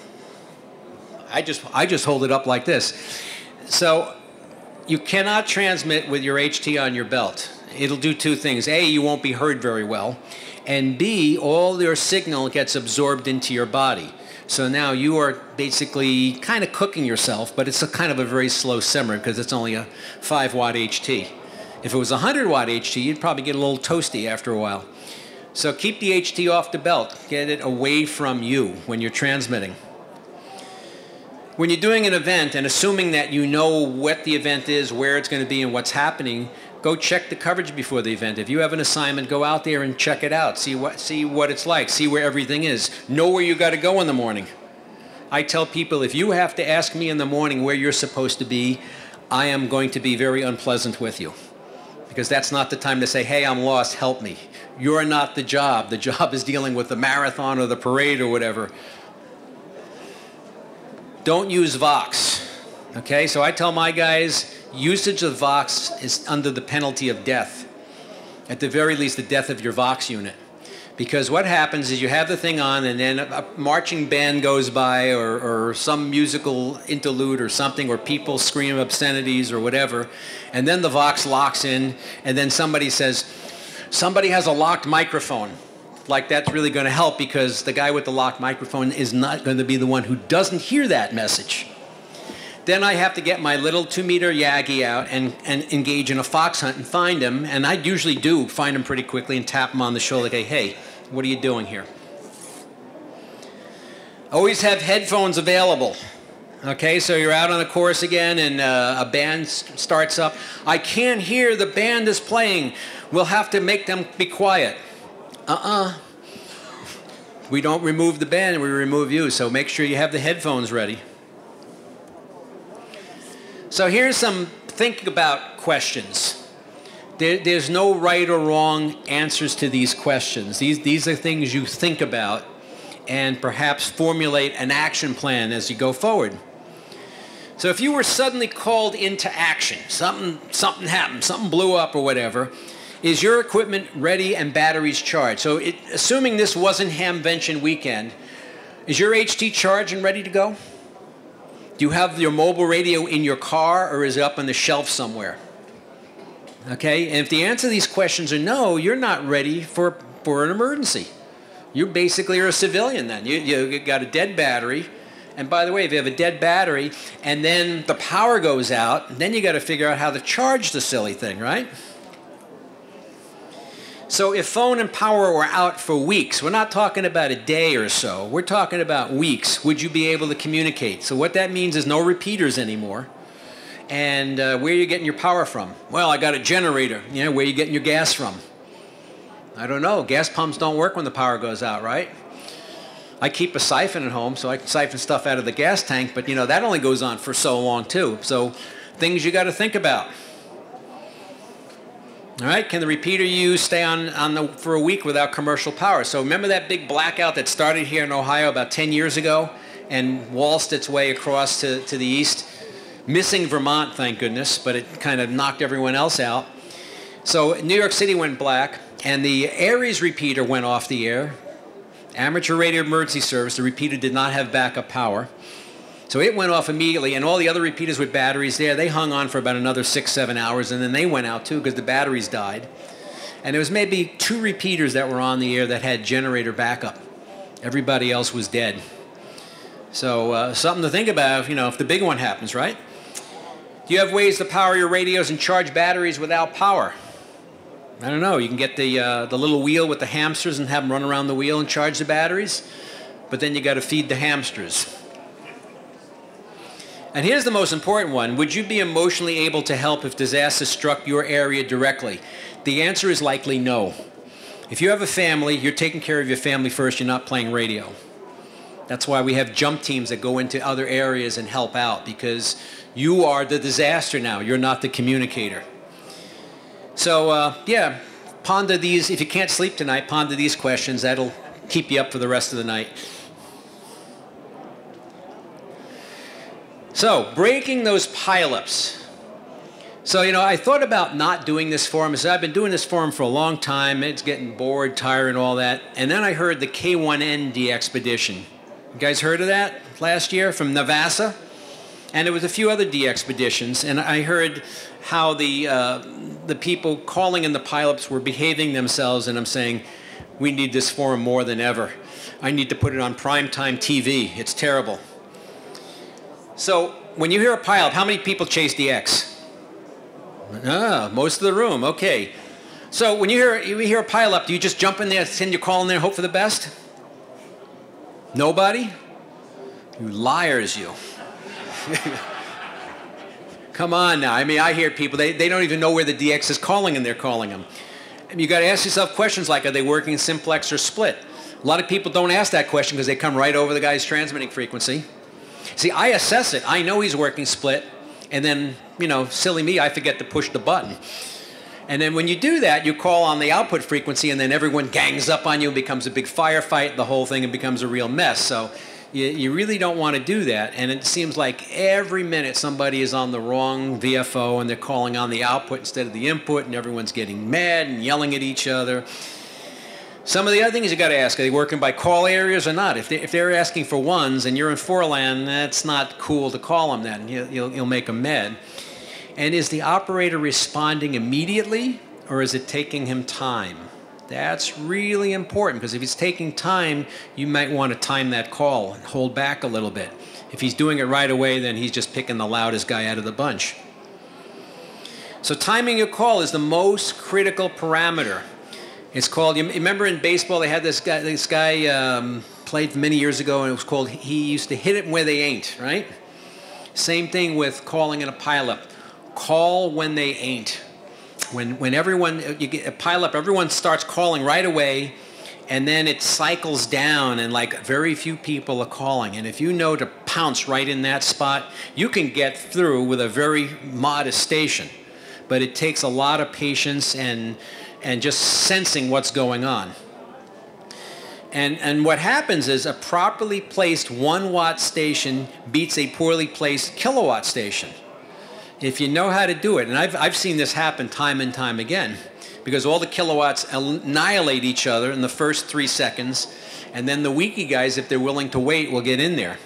I just, I just hold it up like this. So you cannot transmit with your H T on your belt. It'll do two things. A, you won't be heard very well. And B, all your signal gets absorbed into your body. So now you are basically kind of cooking yourself, but it's a kind of a very slow simmer because it's only a five watt H T. If it was a one hundred watt H T, you'd probably get a little toasty after a while. So keep the H T off the belt. Get it away from you when you're transmitting. When you're doing an event, and assuming that you know what the event is, where it's going to be, and what's happening, go check the coverage before the event. If you have an assignment, go out there and check it out. See what, see what it's like. See where everything is. Know where you got to go in the morning. I tell people, if you have to ask me in the morning where you're supposed to be, I am going to be very unpleasant with you. Because that's not the time to say, hey, I'm lost, help me. You're not the job. The job is dealing with the marathon or the parade or whatever. Don't use Vox. Okay, so I tell my guys, usage of Vox is under the penalty of death. At the very least, the death of your Vox unit. Because what happens is you have the thing on and then a marching band goes by or, or some musical interlude or something, or people scream obscenities or whatever, and then the Vox locks in, and then somebody says, somebody has a locked microphone. Like that's really going to help because the guy with the locked microphone is not going to be the one who doesn't hear that message. Then I have to get my little two meter Yagi out and, and engage in a fox hunt and find him. And I usually do find him pretty quickly and tap him on the shoulder, like, hey, what are you doing here? Always have headphones available. Okay, so you're out on a course again and uh, a band starts up. I can't hear, the band is playing. We'll have to make them be quiet. Uh-uh. We don't remove the band, we remove you. So make sure you have the headphones ready. So here's some think about questions. There, there's no right or wrong answers to these questions. These, these are things you think about and perhaps formulate an action plan as you go forward. So if you were suddenly called into action, something, something happened, something blew up or whatever, is your equipment ready and batteries charged? So it, assuming this wasn't Hamvention weekend, is your H T charged and ready to go? Do you have your mobile radio in your car, or is it up on the shelf somewhere? Okay, and if the answer to these questions are no, you're not ready for, for an emergency. You basically are a civilian then. You, you got a dead battery. And by the way, if you have a dead battery and then the power goes out, then you got to figure out how to charge the silly thing, right? So if phone and power were out for weeks, we're not talking about a day or so, we're talking about weeks, would you be able to communicate? So what that means is no repeaters anymore. And uh, where are you getting your power from? Well, I got a generator. You know, where are you getting your gas from? I don't know. Gas pumps don't work when the power goes out, right? I keep a siphon at home, so I can siphon stuff out of the gas tank, but you know, that only goes on for so long too. So things you got to think about. All right, can the repeater you stay on, on the, for a week without commercial power? So remember that big blackout that started here in Ohio about ten years ago and waltzed its way across to, to the east? Missing Vermont, thank goodness, but it kind of knocked everyone else out. So New York City went black, and the Aries repeater went off the air. Amateur radio emergency service, the repeater did not have backup power. So it went off immediately, and all the other repeaters with batteries there, they hung on for about another six, seven hours, and then they went out too because the batteries died. And there was maybe two repeaters that were on the air that had generator backup. Everybody else was dead. So uh, something to think about, you know, if the big one happens, right? Do you have ways to power your radios and charge batteries without power? I don't know. You can get the, uh, the little wheel with the hamsters and have them run around the wheel and charge the batteries, but then you got to feed the hamsters. And here's the most important one. Would you be emotionally able to help if disaster struck your area directly? The answer is likely no. If you have a family, you're taking care of your family first. You're not playing radio. That's why we have jump teams that go into other areas and help out, because you are the disaster now. You're not the communicator. So, uh, yeah, ponder these. If you can't sleep tonight, ponder these questions. That'll keep you up for the rest of the night. So, breaking those pileups. So, you know, I thought about not doing this forum. I said, I've been doing this forum for a long time. It's getting bored, tired, and all that. And then I heard the K one N de-expedition. You guys heard of that last year from Navassa? And there was a few other de-expeditions. And I heard how the, uh, the people calling in the pileups were behaving themselves. And I'm saying, we need this forum more than ever. I need to put it on primetime T V. It's terrible. So when you hear a pileup, how many people chase D X? Ah, most of the room. Okay. So when you hear you hear a pileup, do you just jump in there, send your call in there, and hope for the best? Nobody? You liars, you. Come on now. I mean, I hear people, they, they don't even know where the D X is calling, and they're calling them. And you got to ask yourself questions like, are they working simplex or split? A lot of people don't ask that question because they come right over the guy's transmitting frequency. See, I assess it. I know he's working split, and then, you know, silly me, I forget to push the button. And then when you do that, you call on the output frequency, and then everyone gangs up on you, and becomes a big firefight, the whole thing, and becomes a real mess. So you, you really don't want to do that. And it seems like every minute somebody is on the wrong V F O, and they're calling on the output instead of the input, and everyone's getting mad and yelling at each other. Some of the other things you got to ask, are they working by call areas or not? If, they, if they're asking for ones and you're in four land, that's not cool to call them then. You, you'll, you'll make them mad. And is the operator responding immediately, or is it taking him time? That's really important, because if he's taking time, you might want to time that call and hold back a little bit. If he's doing it right away, then he's just picking the loudest guy out of the bunch. So timing your call is the most critical parameter. It's called, you remember in baseball they had this guy, this guy um, played many years ago, and it was called, he used to hit it where they ain't, right? Same thing with calling in a pileup. Call when they ain't. When, when everyone, you get a pileup, everyone starts calling right away, and then it cycles down, and like very few people are calling. And if you know to pounce right in that spot, you can get through with a very modest station. But it takes a lot of patience and, and just sensing what's going on. And, and what happens is a properly placed one watt station beats a poorly placed kilowatt station. If you know how to do it, and I've, I've seen this happen time and time again, because all the kilowatts annihilate each other in the first three seconds, and then the weaky guys, if they're willing to wait, will get in there.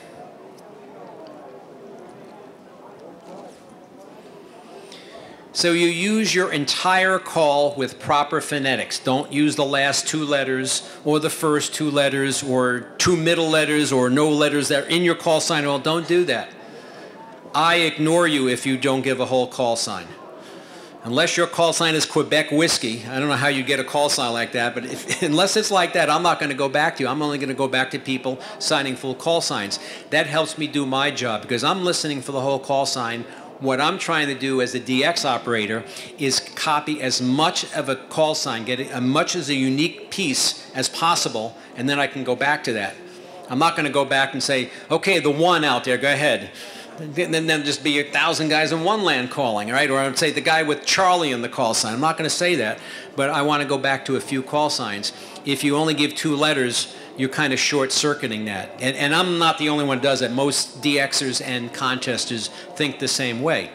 So you use your entire call with proper phonetics. Don't use the last two letters or the first two letters or two middle letters or no letters that are in your call sign. Well, don't do that. I ignore you if you don't give a whole call sign. Unless your call sign is Quebec whiskey. I don't know how you get a call sign like that, but if, unless it's like that, I'm not going to go back to you. I'm only going to go back to people signing full call signs. That helps me do my job because I'm listening for the whole call sign. What I'm trying to do as a D X operator is copy as much of a call sign, get as much as a unique piece as possible, and then I can go back to that. I'm not going to go back and say, okay, the one out there, go ahead. Then then just be a thousand guys in one land calling, right? Or I would say the guy with Charlie in the call sign. I'm not going to say that, but I want to go back to a few call signs. If you only give two letters, you're kind of short-circuiting that. And, and I'm not the only one who does that. Most D Xers and contesters think the same way.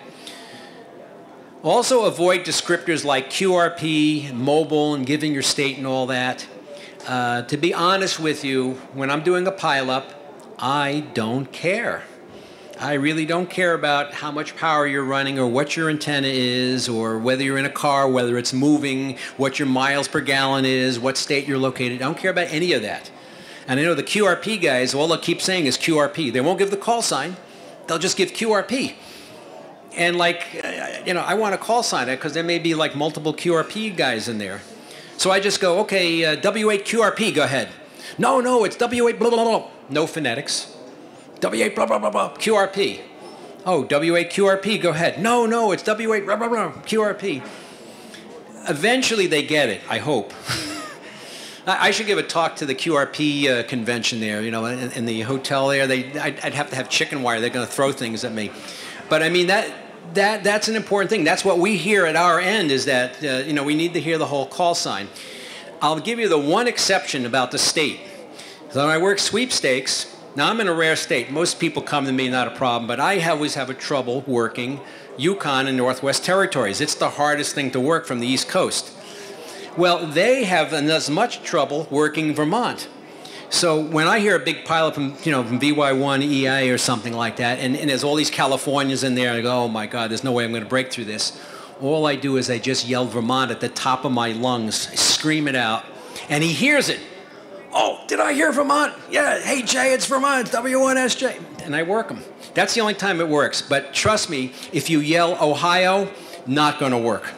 Also avoid descriptors like Q R P, mobile, and giving your state and all that. Uh, to be honest with you, when I'm doing a pileup, I don't care. I really don't care about how much power you're running or what your antenna is or whether you're in a car, whether it's moving, what your miles per gallon is, what state you're located. I don't care about any of that. And I know the Q R P guys, all they'll keep saying is Q R P. They won't give the call sign. They'll just give Q R P. And like, you know, I want a call sign because there may be like multiple Q R P guys in there. So I just go, okay, uh, W eight Q R P, go ahead. No, no, it's W eight blah, blah, blah. No phonetics. W eight blah, blah, blah, blah, Q R P. Oh, W eight Q R P, go ahead. No, no, it's W eight blah, blah, blah, Q R P. Eventually they get it, I hope. I should give a talk to the Q R P uh, convention there, you know, in, in the hotel there. They, I'd, I'd have to have chicken wire. They're going to throw things at me. But I mean, that, that, that's an important thing. That's what we hear at our end is that, uh, you know, we need to hear the whole call sign. I'll give you the one exception about the state. So when I work sweepstakes, now I'm in a rare state. Most people come to me, not a problem, but I always have a trouble working Yukon and Northwest Territories. It's the hardest thing to work from the East Coast. Well, they have as much trouble working Vermont. So when I hear a big pileup from, you know, from V Y one E I or something like that, and, and there's all these Californians in there, I go, oh my God, there's no way I'm going to break through this. All I do is I just yell Vermont at the top of my lungs, I scream it out, and he hears it. Oh, did I hear Vermont? Yeah, hey Jay, it's Vermont, W one S J. And I work them. That's the only time it works. But trust me, if you yell Ohio, not going to work.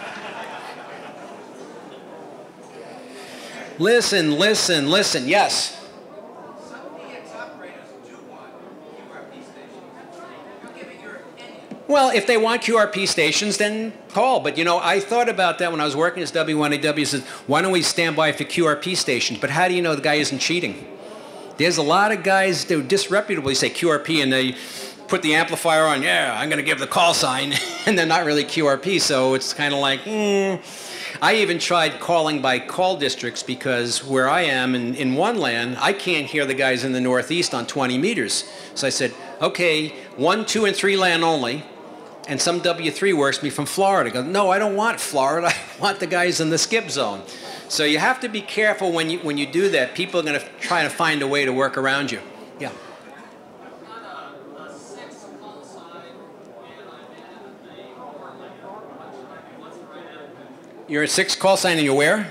Listen, listen, listen, yes. Some D X operators do want Q R P stations. You're giving your opinion. Well, if they want Q R P stations, then call. But, you know, I thought about that when I was working as W one A W. Said, why don't we stand by for Q R P stations? But how do you know the guy isn't cheating? There's a lot of guys that disreputably say Q R P, and they put the amplifier on, yeah, I'm going to give the call sign, and they're not really Q R P. So it's kind of like, hmm. I even tried calling by call districts because where I am in, in one land, I can't hear the guys in the Northeast on twenty meters. So I said, okay, one, two, and three land only, and some W three works me from Florida. I go, no, I don't want Florida. I want the guys in the skip zone. So you have to be careful when you, when you do that. People are going to try to find a way to work around you. Yeah. You're a six call sign and you're where?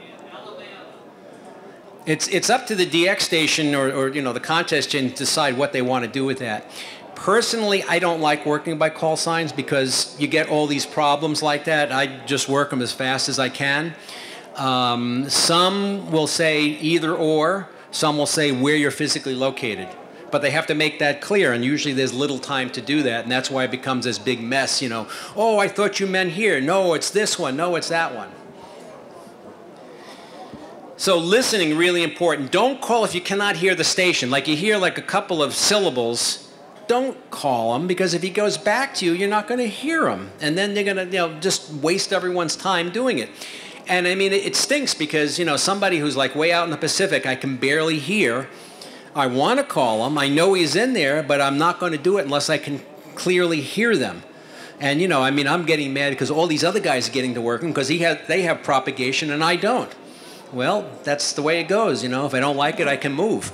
It's, it's up to the D X station or, or you know, the contest to decide what they want to do with that. Personally, I don't like working by call signs because you get all these problems like that. I just work them as fast as I can. Um, some will say either or. Some will say where you're physically located. But they have to make that clear, and usually there's little time to do that, and that's why it becomes this big mess, you know. Oh, I thought you meant here. No, it's this one. No, it's that one. So listening, really important. Don't call if you cannot hear the station. Like you hear like a couple of syllables, don't call him, because if he goes back to you, you're not going to hear him. And then they're going to, you know, just waste everyone's time doing it. And I mean, it, it stinks because, you know, somebody who's like way out in the Pacific, I can barely hear. I want to call him. I know he's in there, but I'm not going to do it unless I can clearly hear them. And, you know, I mean, I'm getting mad because all these other guys are getting to working because he has, they have propagation and I don't. Well, that's the way it goes, you know. If I don't like it, I can move.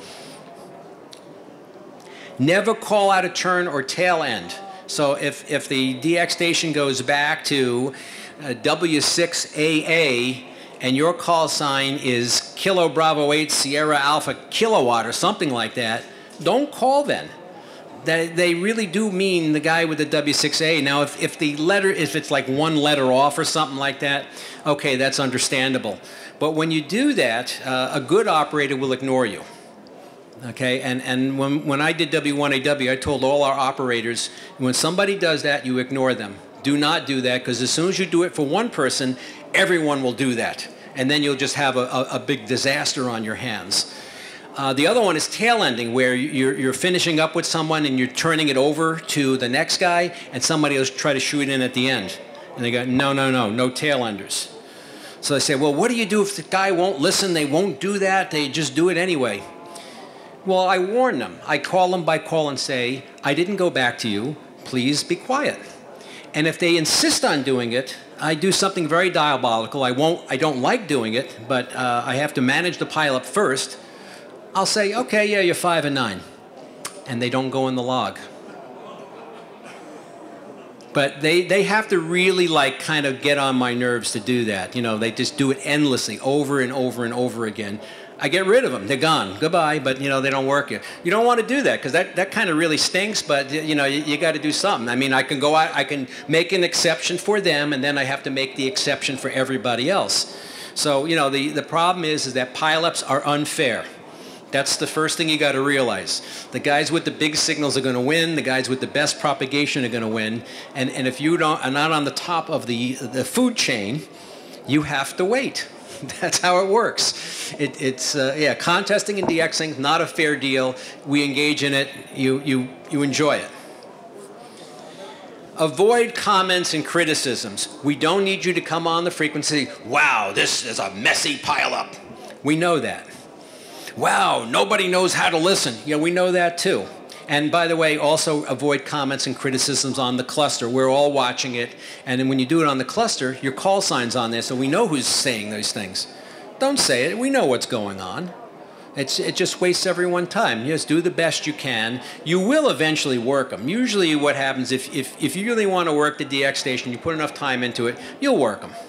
Never call out a turn or tail end. So if, if the D X station goes back to uh, W six A A and your call sign is Kilo Bravo eight Sierra Alpha Kilowatt or something like that, don't call then. They, they really do mean the guy with the W six A. Now, if, if the letter, if it's like one letter off or something like that, okay, that's understandable. But when you do that, uh, a good operator will ignore you. Okay, and, and when, when I did W one A W, I told all our operators, when somebody does that, you ignore them. Do not do that, because as soon as you do it for one person, everyone will do that. And then you'll just have a, a, a big disaster on your hands. Uh, the other one is tail ending, where you're, you're finishing up with someone and you're turning it over to the next guy, and somebody will try to shoot in at the end. And they go, no, no, no, no tail enders. So they say, well, what do you do if the guy won't listen? They won't do that. They just do it anyway. Well, I warn them. I call them by call and say, I didn't go back to you. Please be quiet. And if they insist on doing it, I do something very diabolical. I won't, I don't like doing it, but uh, I have to manage the pileup first. I'll say, okay, yeah, you're five and nine. And they don't go in the log. But they, they have to really like kind of get on my nerves to do that. You know, they just do it endlessly over and over and over again. I get rid of them. They're gone. Goodbye. But, you know, they don't work here. You don't want to do that because that, that kind of really stinks. But, you know, you, you got to do something. I mean, I can go out, I can make an exception for them, and then I have to make the exception for everybody else. So, you know, the, the problem is, is that pileups are unfair. That's the first thing you got to realize. The guys with the big signals are going to win. The guys with the best propagation are going to win. And, and if you don't, are not on the top of the, the food chain, you have to wait. That's how it works. It, it's, uh, yeah, contesting and DXing, not a fair deal. We engage in it. You, you, you enjoy it. Avoid comments and criticisms. We don't need you to come on the frequency, wow, this is a messy pileup. We know that. Wow, nobody knows how to listen. Yeah, we know that too. And by the way, also avoid comments and criticisms on the cluster. We're all watching it. And then when you do it on the cluster, your call sign's on there, so we know who's saying those things. Don't say it. We know what's going on. It's, it just wastes everyone's time. Just do the best you can. You will eventually work them. Usually what happens, if, if, if you really want to work the D X station, you put enough time into it, you'll work them.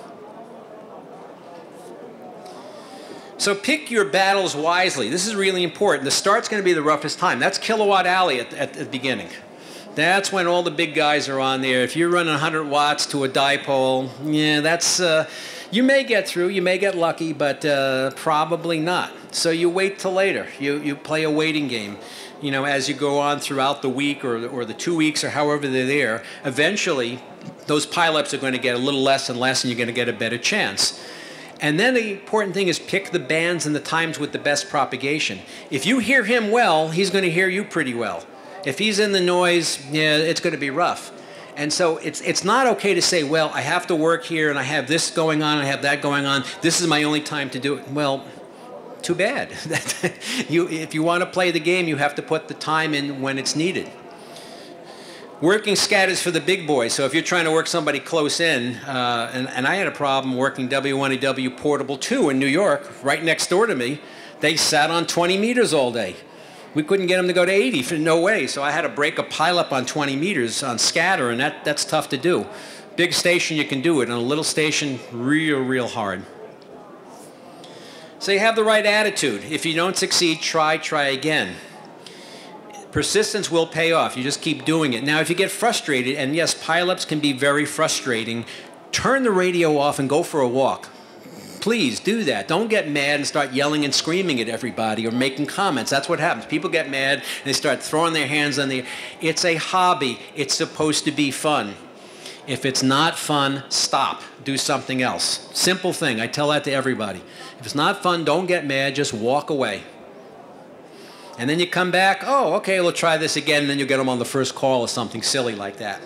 So pick your battles wisely. This is really important. The start's going to be the roughest time. That's Kilowatt Alley at, at the beginning. That's when all the big guys are on there. If you're running one hundred watts to a dipole, yeah, that's, uh, you may get through, you may get lucky, but uh, probably not. So you wait till later. You, you play a waiting game. You know, as you go on throughout the week or, or the two weeks or however they're there, eventually those pileups are going to get a little less and less, and you're going to get a better chance. And then the important thing is pick the bands and the times with the best propagation. If you hear him well, he's going to hear you pretty well. If he's in the noise, yeah, it's going to be rough. And so it's, it's not okay to say, well, I have to work here and I have this going on, I have that going on. This is my only time to do it. Well, too bad. you, if you want to play the game, you have to put the time in when it's needed. Working scat is for the big boys. So if you're trying to work somebody close in, uh, and, and I had a problem working W one A W Portable two in New York, right next door to me. They sat on twenty meters all day. We couldn't get them to go to eighty, for no way. So I had to break a pileup on twenty meters on scatter, and that, that's tough to do. Big station, you can do it. On a little station, real, real hard. So you have the right attitude. If you don't succeed, try, try again. Persistence will pay off. You just keep doing it. Now, if you get frustrated, and yes, pileups can be very frustrating, turn the radio off and go for a walk. Please do that. Don't get mad and start yelling and screaming at everybody or making comments. That's what happens. People get mad and they start throwing their hands on the... It's a hobby. It's supposed to be fun. If it's not fun, stop. Do something else. Simple thing. I tell that to everybody. If it's not fun, don't get mad. Just walk away. And then you come back, oh, okay, we'll try this again, and then you'll get them on the first call or something silly like that.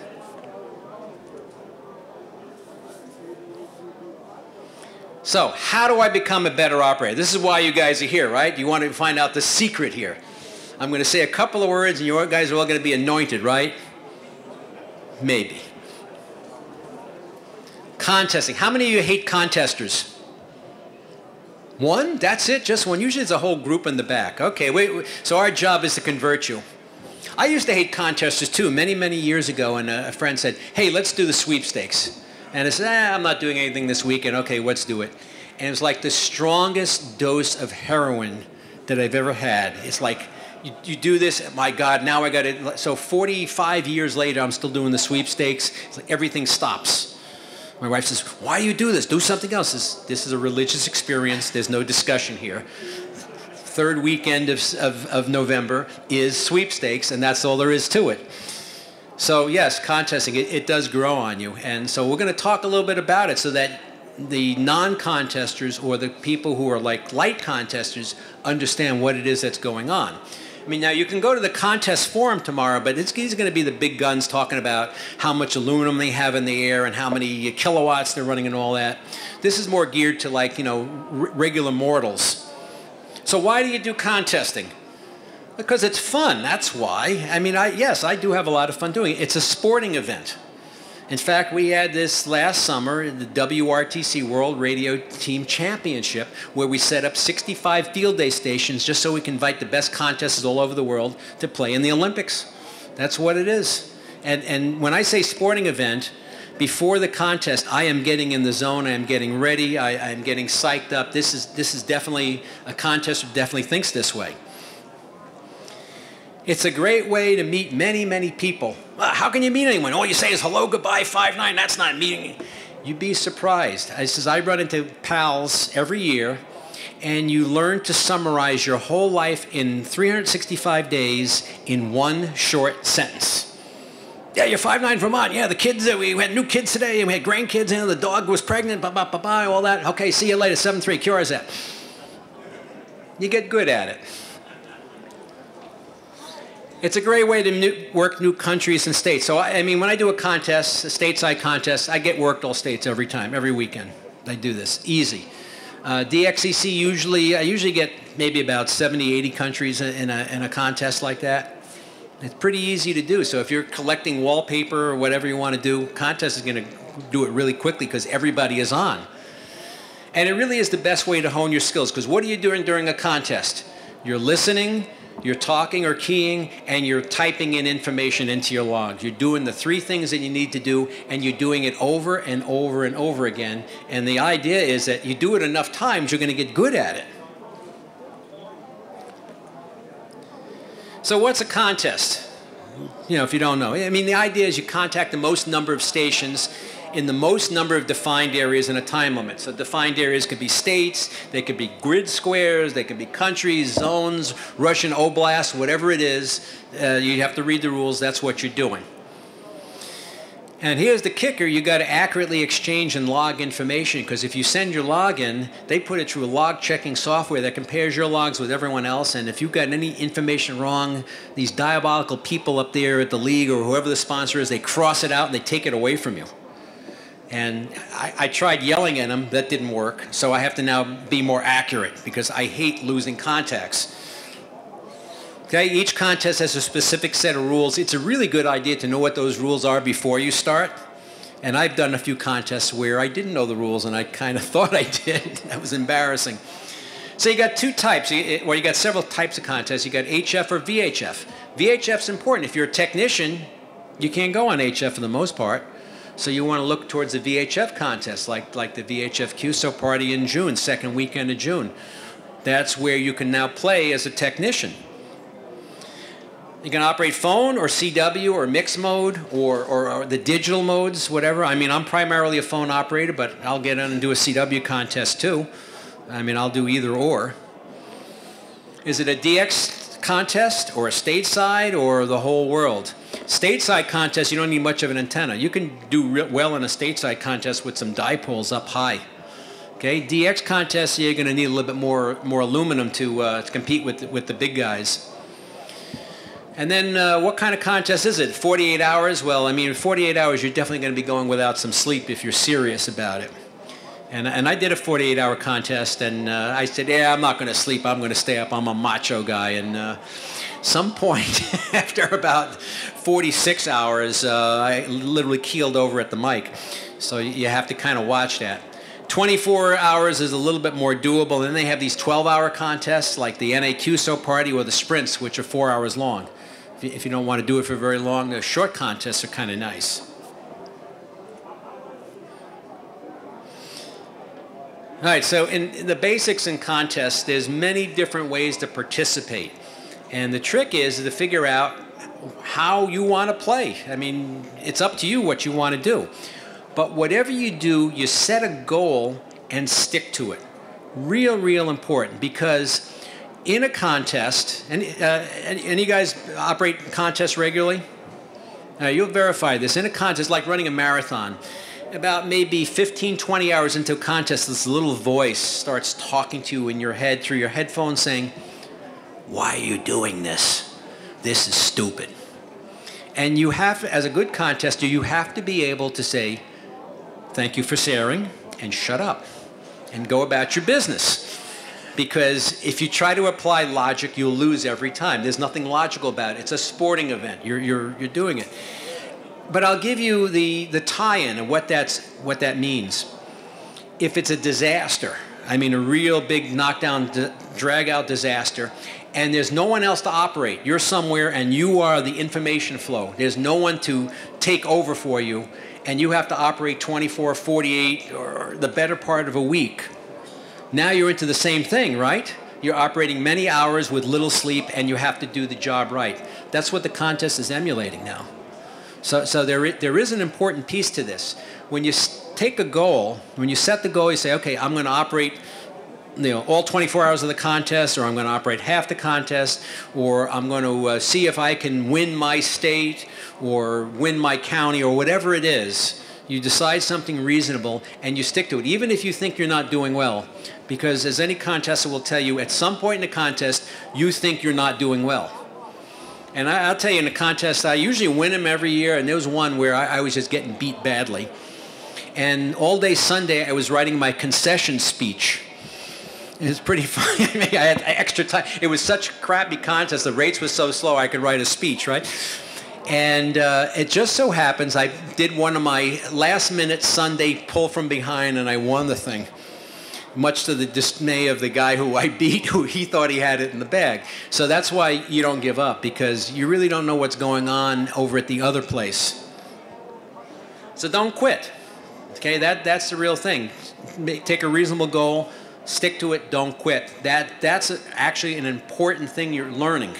So, how do I become a better operator? This is why you guys are here, right? You want to find out the secret here. I'm going to say a couple of words, and you guys are all going to be anointed, right? Maybe. Contesting. How many of you hate contesters? One? That's it? Just one? Usually it's a whole group in the back. Okay, wait, wait. So our job is to convert you. I used to hate contesters too, many, many years ago, and a friend said, hey, let's do the sweepstakes. And I said, eh, I'm not doing anything this weekend. Okay, let's do it. And it was like the strongest dose of heroin that I've ever had. It's like, you, you do this, my God, now I got it. So forty-five years later, I'm still doing the sweepstakes. It's like everything stops. My wife says, why do you do this? Do something else. This, this is a religious experience. There's no discussion here. Third weekend of, of, of November is sweepstakes, and that's all there is to it. So yes, contesting, it, it does grow on you. And so we're going to talk a little bit about it so that the non-contesters or the people who are like light contesters understand what it is that's going on. I mean, now you can go to the contest forum tomorrow, but it's, these are going to be the big guns talking about how much aluminum they have in the air and how many kilowatts they're running and all that. This is more geared to like, you know, r regular mortals. So why do you do contesting? Because it's fun, that's why. I mean, I, yes, I do have a lot of fun doing it. It's a sporting event. In fact, we had this last summer, the W R T C World Radio Team Championship, where we set up sixty-five field day stations just so we can invite the best contestants all over the world to play in the Olympics. That's what it is. And, and when I say sporting event, before the contest, I am getting in the zone, I am getting ready, I, I'm getting psyched up. This is, this is definitely, a contester definitely thinks this way. It's a great way to meet many, many people. Uh, how can you meet anyone? All you say is hello, goodbye, five nine. That's not meeting. You'd be surprised. I says I run into pals every year, and you learn to summarize your whole life in three hundred sixty-five days in one short sentence. Yeah, you're five nine Vermont. Yeah, the kids, uh, we had new kids today, and we had grandkids, and the dog was pregnant, blah, blah, blah, blah, all that. Okay, see you later, seven three, cure is that. You get good at it. It's a great way to new, work new countries and states. So, I, I mean, when I do a contest, a stateside contest, I get worked all states every time, every weekend. I do this, easy. Uh, D X E C, usually, I usually get maybe about seventy, eighty countries in a, in a contest like that. It's pretty easy to do. So if you're collecting wallpaper or whatever you want to do, contest is going to do it really quickly because everybody is on. And it really is the best way to hone your skills, because what are you doing during a contest? You're listening, you're talking or keying, and you're typing in information into your logs. You're doing the three things that you need to do, and you're doing it over and over and over again. And the idea is that you do it enough times, you're going to get good at it. So what's a contest? You know, if you don't know. I mean, the idea is you contact the most number of stations in the most number of defined areas in a time limit. So defined areas could be states, they could be grid squares, they could be countries, zones, Russian oblasts, whatever it is. Uh, you have to read the rules, that's what you're doing. And here's the kicker, you got to accurately exchange and log information, because if you send your log in, they put it through a log checking software that compares your logs with everyone else, and if you've got any information wrong, these diabolical people up there at the league or whoever the sponsor is, they cross it out and they take it away from you. And I, I tried yelling at them, that didn't work, so I have to now be more accurate because I hate losing contacts. Okay, each contest has a specific set of rules. It's a really good idea to know what those rules are before you start. And I've done a few contests where I didn't know the rules and I kind of thought I did. That was embarrassing. So you got two types, well, you got several types of contests. You got H F or V H F. V H F's important. If you're a technician, you can't go on H F for the most part. So you want to look towards the V H F contest, like, like the V H F Q S O party in June, second weekend of June. That's where you can now play as a technician. You can operate phone or C W or mix mode or, or, or the digital modes, whatever. I mean, I'm primarily a phone operator, but I'll get in and do a C W contest too. I mean, I'll do either or. Is it a D X contest or a stateside or the whole world? Stateside contests, you don't need much of an antenna. You can do real well in a stateside contest with some dipoles up high. Okay, D X contests, you're going to need a little bit more more aluminum to, uh, to compete with with the big guys. And then, uh, what kind of contest is it? forty-eight hours? Well, I mean, forty-eight hours, you're definitely going to be going without some sleep if you're serious about it. And and I did a forty-eight hour contest, and uh, I said, yeah, I'm not going to sleep. I'm going to stay up. I'm a macho guy. And uh, some point after about forty-six hours, uh, I literally keeled over at the mic. So you have to kind of watch that. twenty-four hours is a little bit more doable. And then they have these twelve hour contests like the N A Q S O party or the sprints, which are four hours long. If you, if you don't want to do it for very long, the short contests are kind of nice. All right, so in the basics in contests, there's many different ways to participate. And the trick is to figure out how you want to play. I mean, it's up to you what you want to do. But whatever you do, you set a goal and stick to it. Real, real important, because in a contest, and uh, any you guys operate contests regularly? Uh, you'll verify this. In a contest, like running a marathon, about maybe fifteen, twenty hours into a contest, this little voice starts talking to you in your head through your headphones saying, why are you doing this? This is stupid. And you have, as a good contester, you have to be able to say, thank you for sharing, and shut up, and go about your business. Because if you try to apply logic, you'll lose every time. There's nothing logical about it. It's a sporting event. You're, you're, you're doing it. But I'll give you the, the tie-in of what, that's, what that means. If it's a disaster, I mean a real big knockdown, drag-out disaster, and there's no one else to operate. You're somewhere and you are the information flow. There's no one to take over for you, and you have to operate twenty-four, forty-eight, or the better part of a week. Now you're into the same thing, right? You're operating many hours with little sleep, and you have to do the job right. That's what the contest is emulating now. So, so there, there is an important piece to this. When you take a goal, when you set the goal, you say, okay, I'm going to operate you know, all twenty-four hours of the contest, or I'm going to operate half the contest, or I'm going to uh, see if I can win my state, or win my county, or whatever it is. You decide something reasonable, and you stick to it, even if you think you're not doing well. Because as any contester will tell you, at some point in the contest, you think you're not doing well. And I, I'll tell you, in the contest, I usually win them every year, and there was one where I, I was just getting beat badly. And all day Sunday, I was writing my concession speech. It was pretty funny. I had extra time. It was such a crappy contest. The rates were so slow, I could write a speech, right? And uh, it just so happens I did one of my last-minute Sunday pull from behind, and I won the thing, much to the dismay of the guy who I beat, who he thought he had it in the bag. So that's why you don't give up, because you really don't know what's going on over at the other place. So don't quit. Okay, that, that's the real thing. Take a reasonable goal, stick to it, don't quit. That, that's actually an important thing you're learning.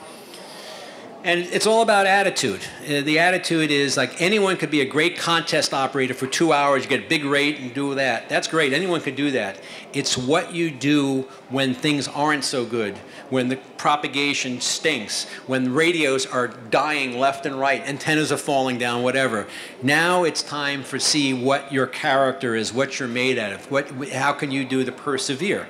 And it's all about attitude. Uh, the attitude is like anyone could be a great contest operator for two hours, you get a big rate and do that. That's great, anyone could do that. It's what you do when things aren't so good, when the propagation stinks, when radios are dying left and right, antennas are falling down, whatever. Now it's time for see what your character is, what you're made out of, what, how can you do to persevere.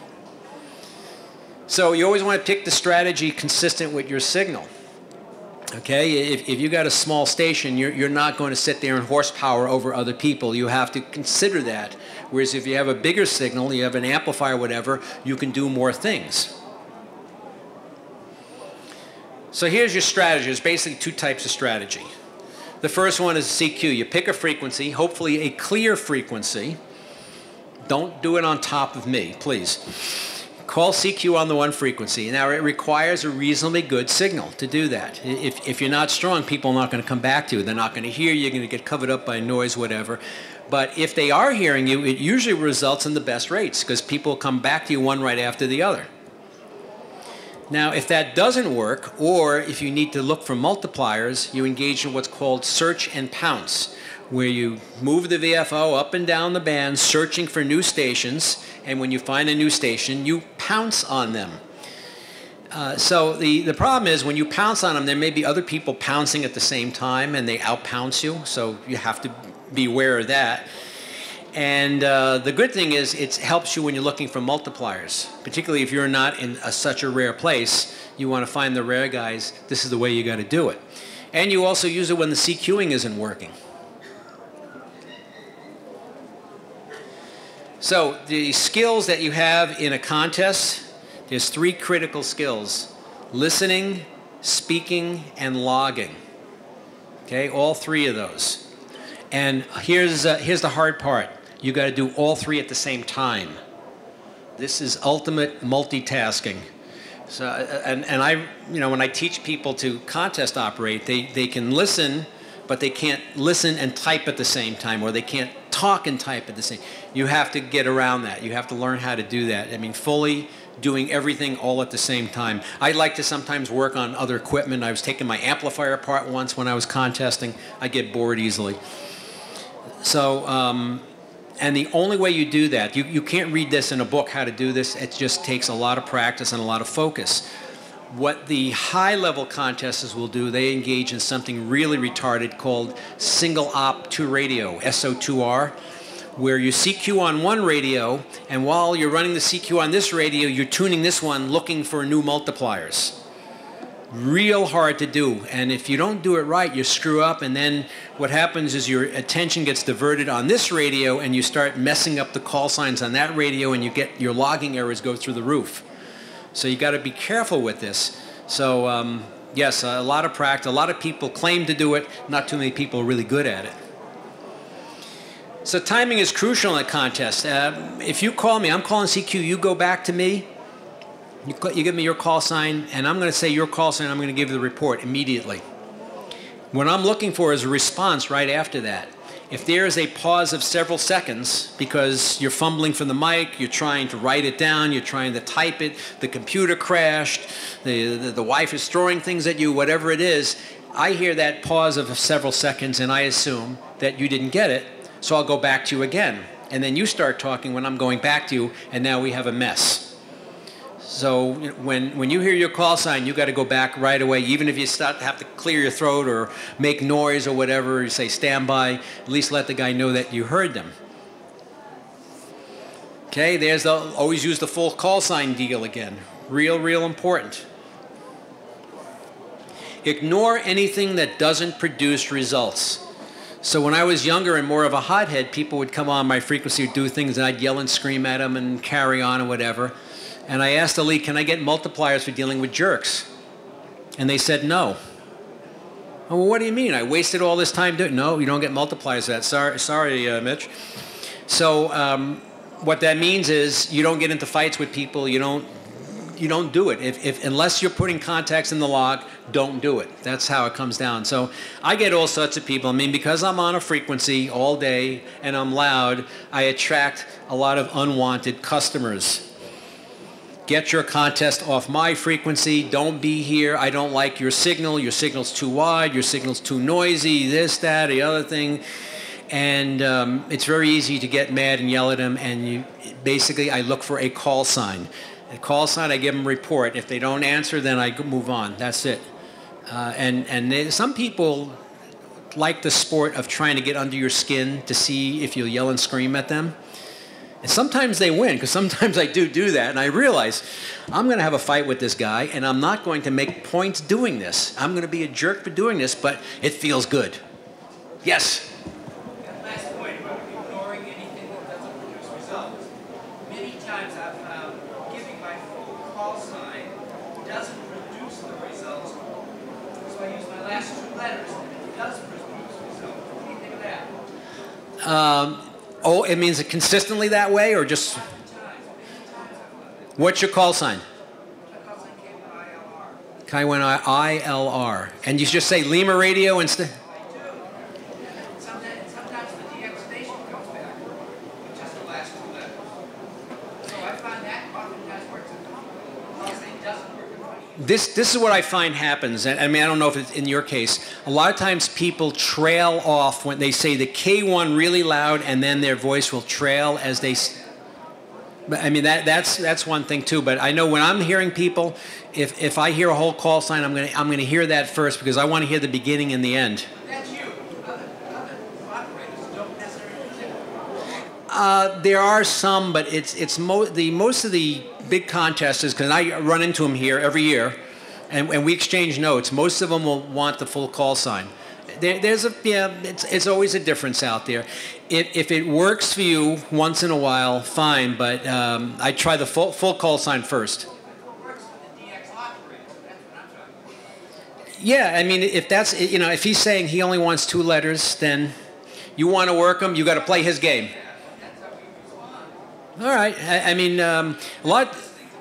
So you always want to pick the strategy consistent with your signal. Okay, if, if you got a small station, you're, you're not going to sit there and horsepower over other people. You have to consider that. Whereas if you have a bigger signal, you have an amplifier, whatever, you can do more things. So here's your strategy. There's basically two types of strategy. The first one is C Q. You pick a frequency, hopefully a clear frequency. Don't do it on top of me, please. Call C Q on the one frequency. Now, it requires a reasonably good signal to do that. If, if you're not strong, people are not going to come back to you. They're not going to hear you. You're going to get covered up by noise, whatever. But if they are hearing you, it usually results in the best rates because people come back to you one right after the other. Now, if that doesn't work, or if you need to look for multipliers, you engage in what's called search and pounce, where you move the V F O up and down the band searching for new stations, and when you find a new station, you pounce on them. Uh, so the, the problem is when you pounce on them, there may be other people pouncing at the same time and they out-pounce you, so you have to be aware of that. And uh, the good thing is it helps you when you're looking for multipliers, particularly if you're not in a, such a rare place. You want to find the rare guys. This is the way you got to do it. And you also use it when the C Qing isn't working. So the skills that you have in a contest, there's three critical skills: listening, speaking, and logging. Okay, all three of those. And here's, uh, here's the hard part. You got to do all three at the same time. This is ultimate multitasking. So, and, and I, you know, when I teach people to contest operate, they, they can listen, but they can't listen and type at the same time, or they can't talk and type at the same. You have to get around that. You have to learn how to do that. I mean, fully doing everything all at the same time. I like to sometimes work on other equipment. I was taking my amplifier apart once when I was contesting. I get bored easily. So, um, and the only way you do that, you, you can't read this in a book how to do this. It just takes a lot of practice and a lot of focus. What the high-level contesters will do, they engage in something really retarded called single op two radio, S O two R, where you C Q on one radio, and while you're running the C Q on this radio, you're tuning this one looking for new multipliers. Real hard to do, and if you don't do it right, you screw up, and then what happens is your attention gets diverted on this radio, and you start messing up the call signs on that radio, and you get your logging errors go through the roof. So you got to be careful with this. So um, yes, a lot of practice. A lot of people claim to do it. Not too many people are really good at it. So timing is crucial in a contest. Uh, if you call me, I'm calling C Q. You go back to me. You, you give me your call sign, and I'm going to say your call sign. I'm going to give you the report immediately. What I'm looking for is a response right after that. If there is a pause of several seconds because you're fumbling for the mic, you're trying to write it down, you're trying to type it, the computer crashed, the, the, the wife is throwing things at you, whatever it is, I hear that pause of several seconds and I assume that you didn't get it, so I'll go back to you again. And then you start talking when I'm going back to you, and now we have a mess. So when, when you hear your call sign, you got to go back right away. Even if you start have to clear your throat or make noise or whatever, you say stand by, at least let the guy know that you heard them. Okay, there's the, always use the full call sign deal again. Real, real important. Ignore anything that doesn't produce results. So when I was younger and more of a hothead, people would come on my frequency, do things, and I'd yell and scream at them and carry on and whatever. And I asked the lead, can I get multipliers for dealing with jerks? And they said no. Oh, well, what do you mean? I wasted all this time doing it. No, you don't get multipliers for that. Sorry, sorry uh, Mitch. So um, what that means is you don't get into fights with people. You don't, you don't do it. If, if, unless you're putting contacts in the log, don't do it. That's how it comes down. So I get all sorts of people. I mean, because I'm on a frequency all day and I'm loud, I attract a lot of unwanted customers. Get your contest off my frequency. Don't be here. I don't like your signal. Your signal's too wide. Your signal's too noisy. This, that, the other thing. And um, it's very easy to get mad and yell at them. And you, basically, I look for a call sign. A call sign, I give them a report. If they don't answer, then I move on. That's it. Uh, and and they, some people like the sport of trying to get under your skin to see if you'll yell and scream at them. And sometimes they win, because sometimes I do do that, and I realize I'm going to have a fight with this guy, and I'm not going to make points doing this. I'm going to be a jerk for doing this, but it feels good. Yes? That last point about ignoring anything that doesn't produce results. Many times I've found giving my full call sign doesn't produce the results, so I use my last two letters, and it does produce results. What do you think of that? Um... Oh, it means it consistently that way, or just... What's your call sign? My call sign came with I L R. Kaiwen I L R. And you just say Lima Radio instead? I do. Sometimes, sometimes the D X station comes back with just the last two letters. So I find that oftentimes works in the call sign doesn't work in the This, this is what I find happens. I mean, I don't know if it's in your case. A lot of times people trail off when they say the K one really loud, and then their voice will trail as they... But I mean that that's that's one thing too. But I know when I'm hearing people, if if I hear a whole call sign, I'm gonna I'm gonna hear that first because I want to hear the beginning and the end. That's you. Other, other operators don't necessarily use it. Uh, there are some, but it's it's mo the most of the big contesters, because I run into them here every year, and, and we exchange notes. Most of them will want the full call sign. There, there's a yeah, it's it's always a difference out there. If if it works for you once in a while, fine. But um, I try the full full call sign first. It works with the D X operators. That's what I'm talking about. Yeah, I mean, if that's you know, if he's saying he only wants two letters, then you want to work him. You got to play his game. That's how we respond. All right. I, I mean, um, a lot.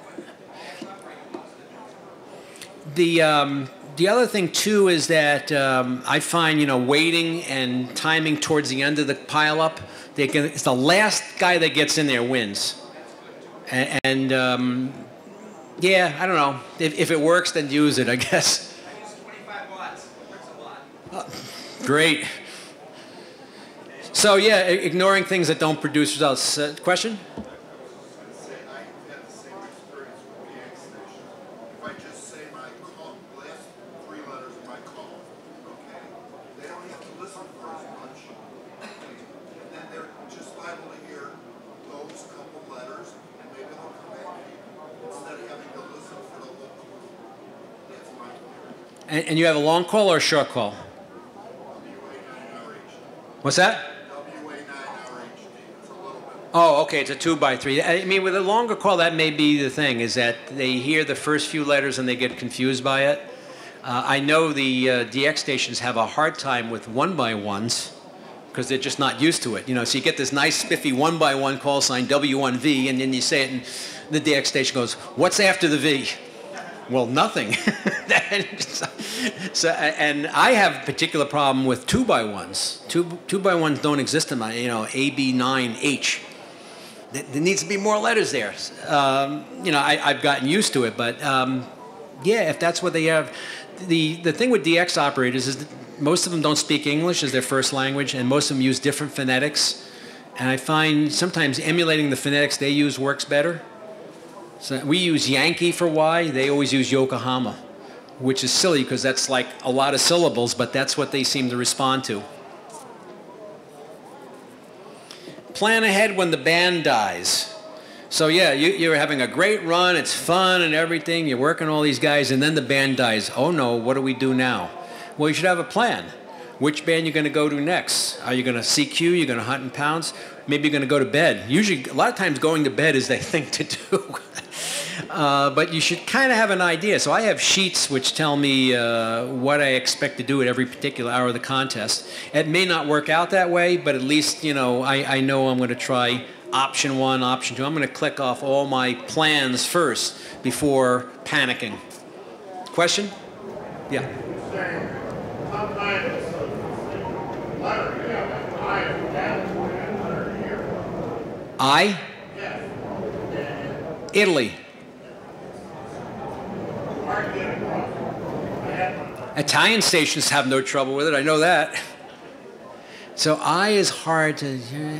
The um, the other thing too is that um, I find you know waiting and timing towards the end of the pileup. They can, it's the last guy that gets in there wins. And, and um, yeah, I don't know if if it works, then use it. I guess. I use twenty-five watts. It works a lot. Uh, great. So yeah, ignoring things that don't produce results. Uh, question? And, and you have a long call or a short call? What's that? Oh, okay, it's a two by three. I mean, with a longer call, that may be the thing, is that they hear the first few letters and they get confused by it. Uh, I know the uh, D X stations have a hard time with one by ones because they're just not used to it. You know, so you get this nice spiffy one by one call sign W one V, and then you say it, and the D X station goes, "What's after the V?" Well, nothing. So, and I have a particular problem with two by ones. Two two by ones don't exist in my, you know, A B nine H. There needs to be more letters there. Um, you know, I, I've gotten used to it, but um, yeah, if that's what they have. The, the thing with D X operators is that most of them don't speak English as their first language, and most of them use different phonetics. And I find sometimes emulating the phonetics they use works better. So we use Yankee for Y, they always use Yokohama, which is silly because that's like a lot of syllables, but that's what they seem to respond to. Plan ahead when the band dies. So yeah, you, you're having a great run, it's fun and everything, you're working all these guys, and then the band dies. Oh no, what do we do now? Well, you should have a plan. Which band you're going to go to next? Are you going to C Q? You're going to hunt and pounce? Maybe you're going to go to bed. Usually, a lot of times going to bed is the thing to do. uh, but you should kind of have an idea. So I have sheets which tell me uh, what I expect to do at every particular hour of the contest. It may not work out that way, but at least, you know, I, I know I'm going to try option one, option two. I'm going to click off all my plans first before panicking. Question? Yeah. I? Italy. Italian stations have no trouble with it, I know that. So I is hard to...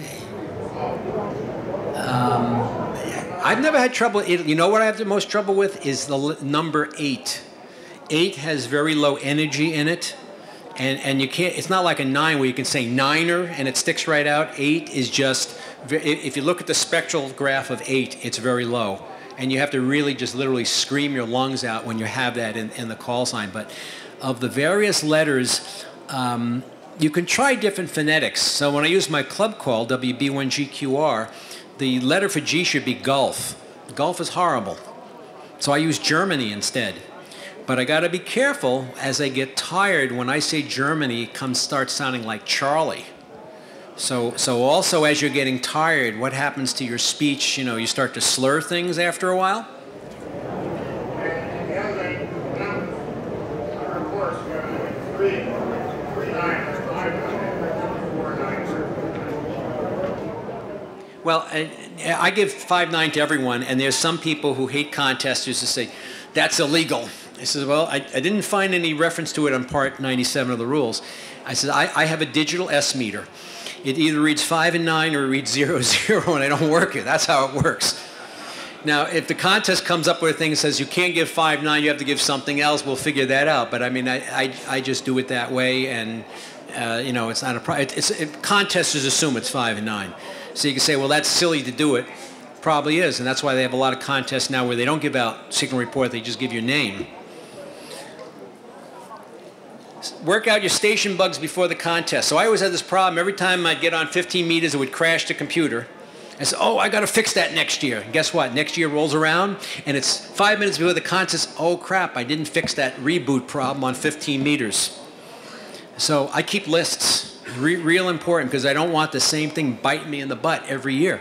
Um, I've never had trouble with Italy. You know what I have the most trouble with is the number eight. Eight has very low energy in it. And, and you can't, it's not like a nine where you can say niner and it sticks right out. Eight is just, if you look at the spectral graph of eight, it's very low. And you have to really just literally scream your lungs out when you have that in, in the call sign. But of the various letters, um, you can try different phonetics. So when I use my club call, W B one G Q R, the letter for G should be Gulf. Gulf is horrible. So I use Germany instead. But I got to be careful as I get tired. When I say Germany, it comes starts sounding like Charlie. So, so also as you're getting tired, what happens to your speech? You know, you start to slur things after a while. Well, I, I give five nine to everyone, and there's some people who hate contesters who say, that's illegal. I said, well, I, I didn't find any reference to it on part ninety-seven of the rules. I said, I, I have a digital S meter. It either reads five and nine or it reads zero, zero, and I don't work it. That's how it works. Now, if the contest comes up with a thing that says you can't give five nine, you have to give something else, we'll figure that out. But I mean, I, I, I just do it that way, and uh, you know, it's not a problem. It's it, contesters assume it's five and nine, so you can say, well, that's silly to do it. Probably is, and that's why they have a lot of contests now where they don't give out signal report; they just give your name. Work out your station bugs before the contest. So I always had this problem. Every time I'd get on fifteen meters, it would crash the computer. I said, oh, I got to fix that next year. And guess what? Next year rolls around, and it's five minutes before the contest. Oh, crap, I didn't fix that reboot problem on fifteen meters. So I keep lists. Re real important, because I don't want the same thing biting me in the butt every year.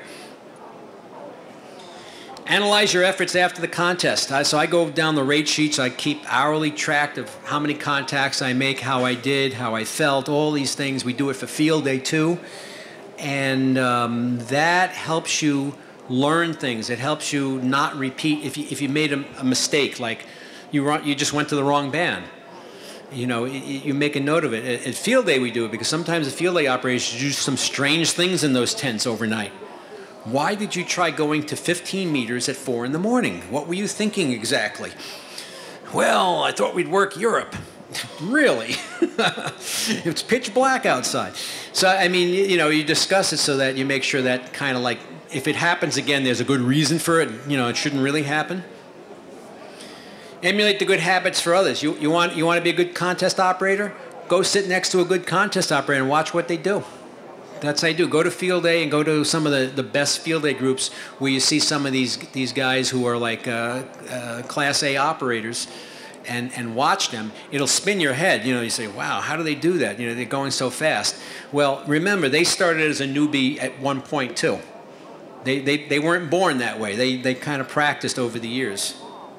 Analyze your efforts after the contest. So I go down the rate sheets. I keep hourly track of how many contacts I make, how I did, how I felt, all these things. We do it for field day too. And um, that helps you learn things. It helps you not repeat. If you, if you made a, a mistake, like you, run, you just went to the wrong band, you know, you, you make a note of it. At, at field day we do it because sometimes the field day operators do some strange things in those tents overnight. Why did you try going to fifteen meters at four in the morning? What were you thinking exactly? Well, I thought we'd work Europe. Really? It's pitch black outside. So, I mean, you know, you discuss it so that you make sure that kind of like, if it happens again, there's a good reason for it. You know, it shouldn't really happen. Emulate the good habits for others. You, you, want, you want to be a good contest operator? Go sit next to a good contest operator and watch what they do. That's what I do. Go to field day and go to some of the, the best field day groups where you see some of these, these guys who are like uh, uh, Class A operators. And, and watch them. It'll spin your head. You know, you say, wow, how do they do that? You know, they're going so fast. Well, remember, they started as a newbie at one point too. They, they, they weren't born that way. They, they kind of practiced over the years.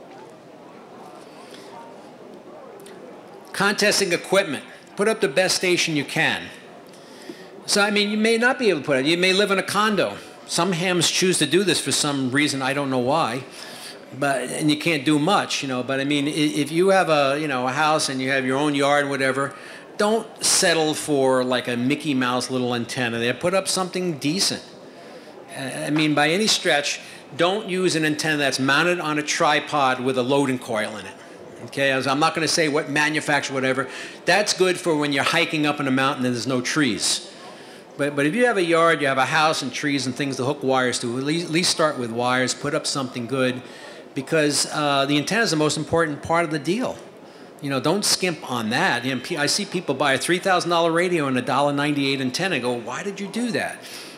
Contesting equipment. Put up the best station you can. So, I mean, you may not be able to put it. You may live in a condo. Some hams choose to do this for some reason. I don't know why. But, and you can't do much, you know, but I mean, if you have a, you know, a house and you have your own yard, whatever, don't settle for like a Mickey Mouse little antenna there. Put up something decent. I mean, by any stretch, don't use an antenna that's mounted on a tripod with a loading coil in it. Okay, I'm not going to say what manufacturer, whatever. That's good for when you're hiking up in a mountain and there's no trees. But, but if you have a yard, you have a house and trees and things to hook wires to, at least, at least start with wires, put up something good. Because uh, the antenna is the most important part of the deal. You know, don't skimp on that. You know, I see people buy a three thousand dollar radio and a one dollar ninety-eight antenna and go, why did you do that?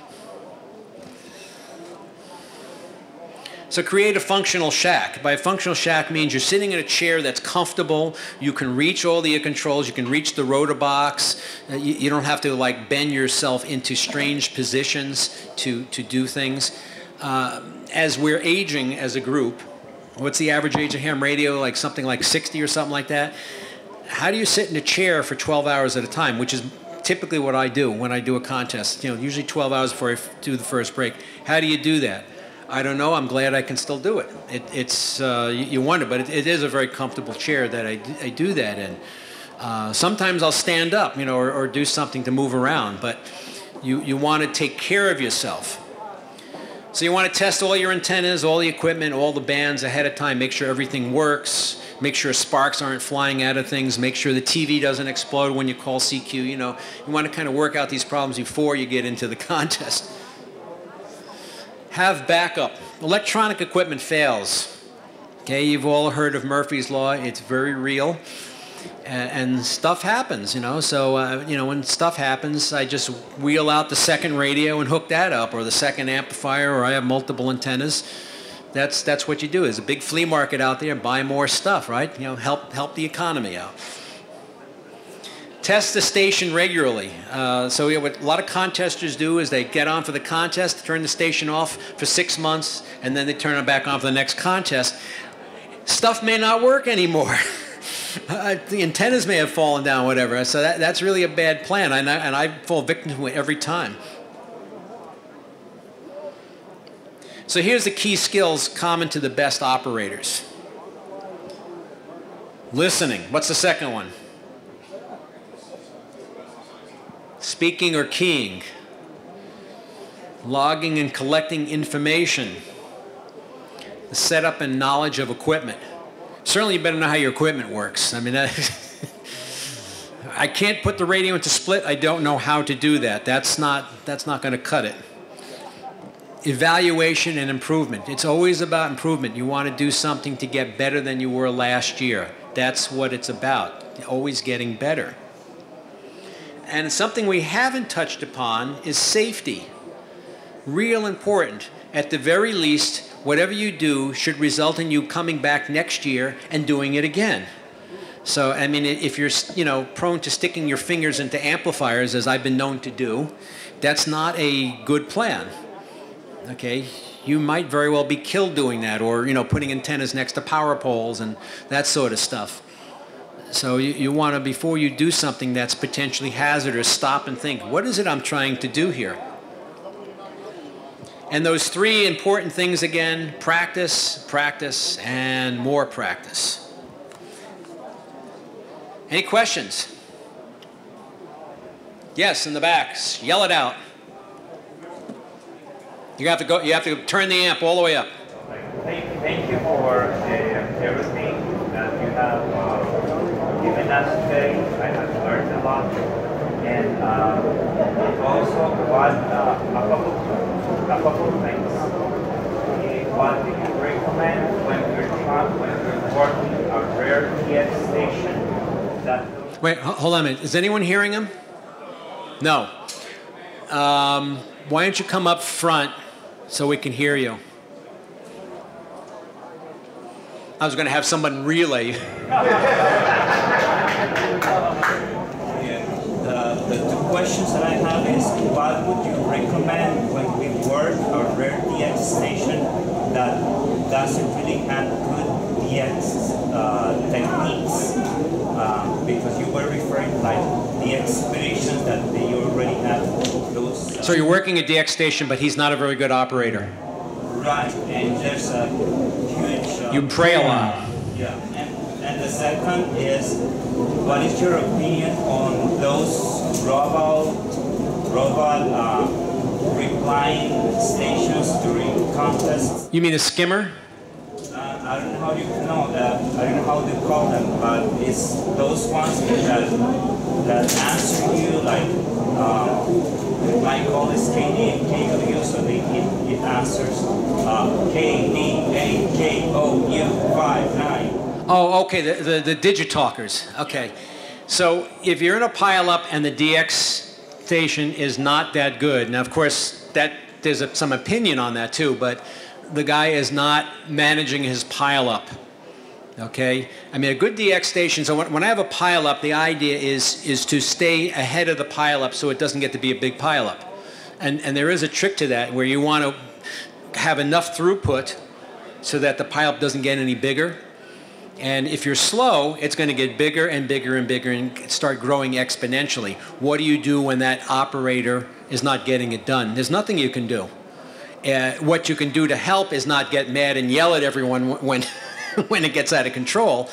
So create a functional shack. By a functional shack means you're sitting in a chair that's comfortable. You can reach all the controls. You can reach the rotor box. Uh, you, you don't have to like bend yourself into strange positions to, to do things. Uh, as we're aging as a group, what's the average age of ham radio? Like something like sixty or something like that. How do you sit in a chair for twelve hours at a time, which is typically what I do when I do a contest. You know, usually twelve hours before I do the first break. How do you do that? I don't know. I'm glad I can still do it. it it's uh, you, you wonder, but it, it is a very comfortable chair that I, I do that in. Uh, sometimes I'll stand up, you know, or, or do something to move around, but you you want to take care of yourself. So you want to test all your antennas, all the equipment, all the bands ahead of time. Make sure everything works. Make sure sparks aren't flying out of things. Make sure the T V doesn't explode when you call C Q. You know, you want to kind of work out these problems before you get into the contest. Have backup. Electronic equipment fails. Okay, you've all heard of Murphy's Law. It's very real. And stuff happens, you know, so, uh, you know, when stuff happens, I just wheel out the second radio and hook that up, or the second amplifier, or I have multiple antennas. That's, that's what you do. There's a big flea market out there. Buy more stuff, right? You know, help, help the economy out. Test the station regularly. Uh, so you know, what a lot of contesters do is they get on for the contest, turn the station off for six months, and then they turn it back on for the next contest. Stuff may not work anymore. Uh, the antennas may have fallen down, whatever. So that, that's really a bad plan, and I, and I fall victim to it every time. So here's the key skills common to the best operators. Listening. What's the second one? Speaking or keying. Logging and collecting information. the setup and knowledge of equipment. Certainly you better know how your equipment works. I mean, I can't put the radio into split. I don't know how to do that. That's not, that's not going to cut it. Evaluation and improvement. It's always about improvement. You want to do something to get better than you were last year. That's what it's about. Always getting better. And something we haven't touched upon is safety. Real important. At the very least, whatever you do should result in you coming back next year and doing it again. So, I mean, if you're, you know, prone to sticking your fingers into amplifiers, as I've been known to do, that's not a good plan. Okay? You might very well be killed doing that, or, you know, putting antennas next to power poles and that sort of stuff. So you, you want to, before you do something that's potentially hazardous, stop and think, what is it I'm trying to do here? And those three important things again: practice, practice, and more practice. Any questions? Yes, in the back. Yell it out. You have to go. You have to turn the amp all the way up. Thank, thank you for uh, everything that you have uh, given us today. I have learned a lot, and uh, also what uh, a couple, a couple of things. Uh, what do you recommend when we're trying, when we're working a rare T X station? That Wait, hold on a minute. Is anyone hearing him? No. Um, why don't you come up front so we can hear you? I was going to have someone relay. Yeah, the, the two questions that I have is, what would you recommend when we work a rare D X station that doesn't really have good D X uh, techniques? Um, because you were referring like D X stations that they already have those. Uh, So you're working a D X station, but he's not a very good operator. Right, and there's a huge... Uh, You pray a lot. Yeah, and, and the second is, what is your opinion on those robot, robot uh, replying stations during contests? You mean a skimmer? Uh, I don't know how you know that. I don't know how they call them, but it's those ones that that answer you like. Um, my call is K D and K O U, so they, it, it answers uh, K D A K O U five nine. Oh, okay, the, the, the digitalkers. Okay. So if you're in a pileup and the D X station is not that good, now of course that there's a, some opinion on that too, but the guy is not managing his pileup. Okay? I mean, a good D X station, so when, when I have a pileup, the idea is, is to stay ahead of the pileup so it doesn't get to be a big pileup. And, and there is a trick to that where you want to have enough throughput so that the pileup doesn't get any bigger. And if you're slow, it's going to get bigger and bigger and bigger and start growing exponentially. What do you do when that operator is not getting it done? There's nothing you can do. Uh, what you can do to help is not get mad and yell at everyone when, when it gets out of control.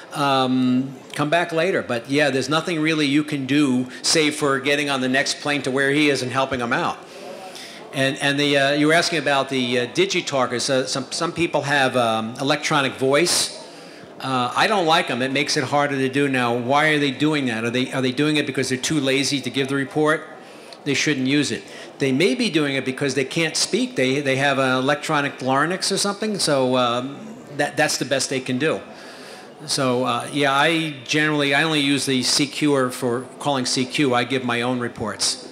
Um, come back later. But yeah, there's nothing really you can do save for getting on the next plane to where he is and helping him out. And, and the, uh, you were asking about the uh, digitalkers. Uh, some, some people have um, electronic voice. Uh, I don't like them. It makes it harder to do now. Why are they doing that? Are they, are they doing it because they're too lazy to give the report? They shouldn't use it. They may be doing it because they can't speak. They, they have an electronic larynx or something, so um, that, that's the best they can do. So, uh, yeah, I generally, I only use the C Q for calling C Q. I give my own reports.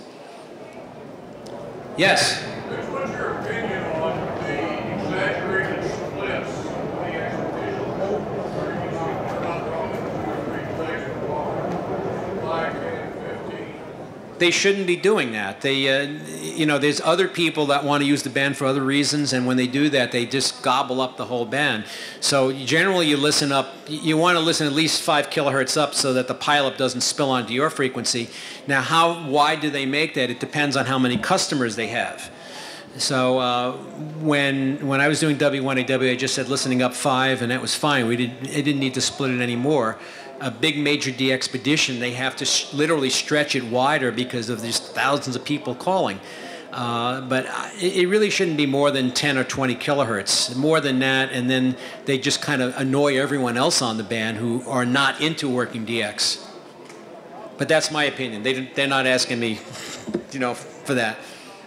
Yes? What's your opinion on the exaggerated splits of the expedition? Where you usually not only two or three phase apart, five, ten, fifteen. They shouldn't be doing that. They, uh, you know, there's other people that want to use the band for other reasons, and when they do that, they just gobble up the whole band. So generally, you listen up. You want to listen at least five kilohertz up so that the pileup doesn't spill onto your frequency. Now, how wide do they make that? It depends on how many customers they have. So uh, when when I was doing W one A W, I just said listening up five, and that was fine. We didn't. It didn't need to split it anymore. A big major D expedition, they have to sh literally stretch it wider because of these thousands of people calling. Uh, but it, it really shouldn't be more than ten or twenty kilohertz. More than that, and then they just kind of annoy everyone else on the band who are not into working D X. But that's my opinion. They, they're not asking me, you know, for that.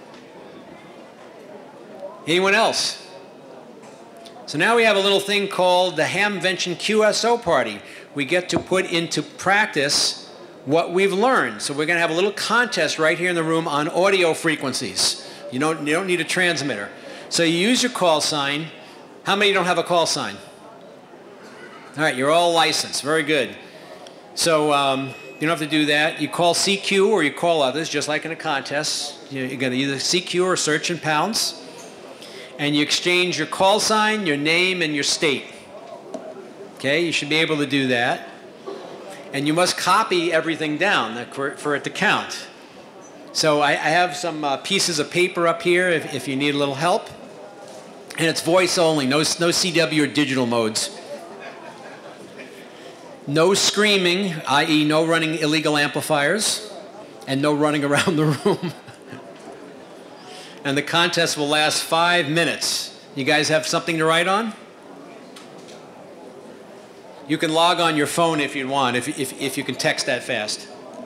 Anyone else? So now we have a little thing called the Hamvention Q S O party. We get to put into practice what we've learned. So we're going to have a little contest right here in the room on audio frequencies. You don't, you don't need a transmitter. So you use your call sign. How many don't have a call sign? All right, you're all licensed. Very good. So um, you don't have to do that. You call C Q or you call others, just like in a contest. You're going to either C Q or search in pounds. And you exchange your call sign, your name, and your state. Okay, you should be able to do that. And you must copy everything down for it to count. So I, I have some uh, pieces of paper up here if, if you need a little help. And it's voice only, no, no C W or digital modes. No screaming, that is no running illegal amplifiers, and no running around the room. And the contest will last five minutes. You guys have something to write on? You can log on your phone if you want, if, if, if you can text that fast.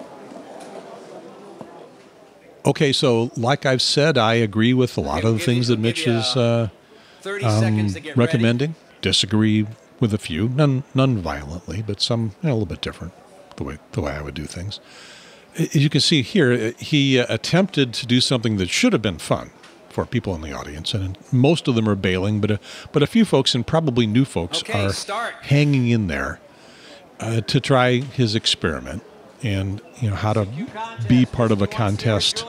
Okay, so like I've said, I agree with a lot Okay, of the things you, that Mitch you, is uh, thirty um, seconds to get recommending. Disagree with a few, none, none violently, but some you know, a little bit different, the way, the way I would do things. As you can see here, he uh, attempted to do something that should have been fun for people in the audience, and most of them are bailing, but a, but a few folks, and probably new folks, Okay, are start. hanging in there uh, to try his experiment and you know how to be part of a contest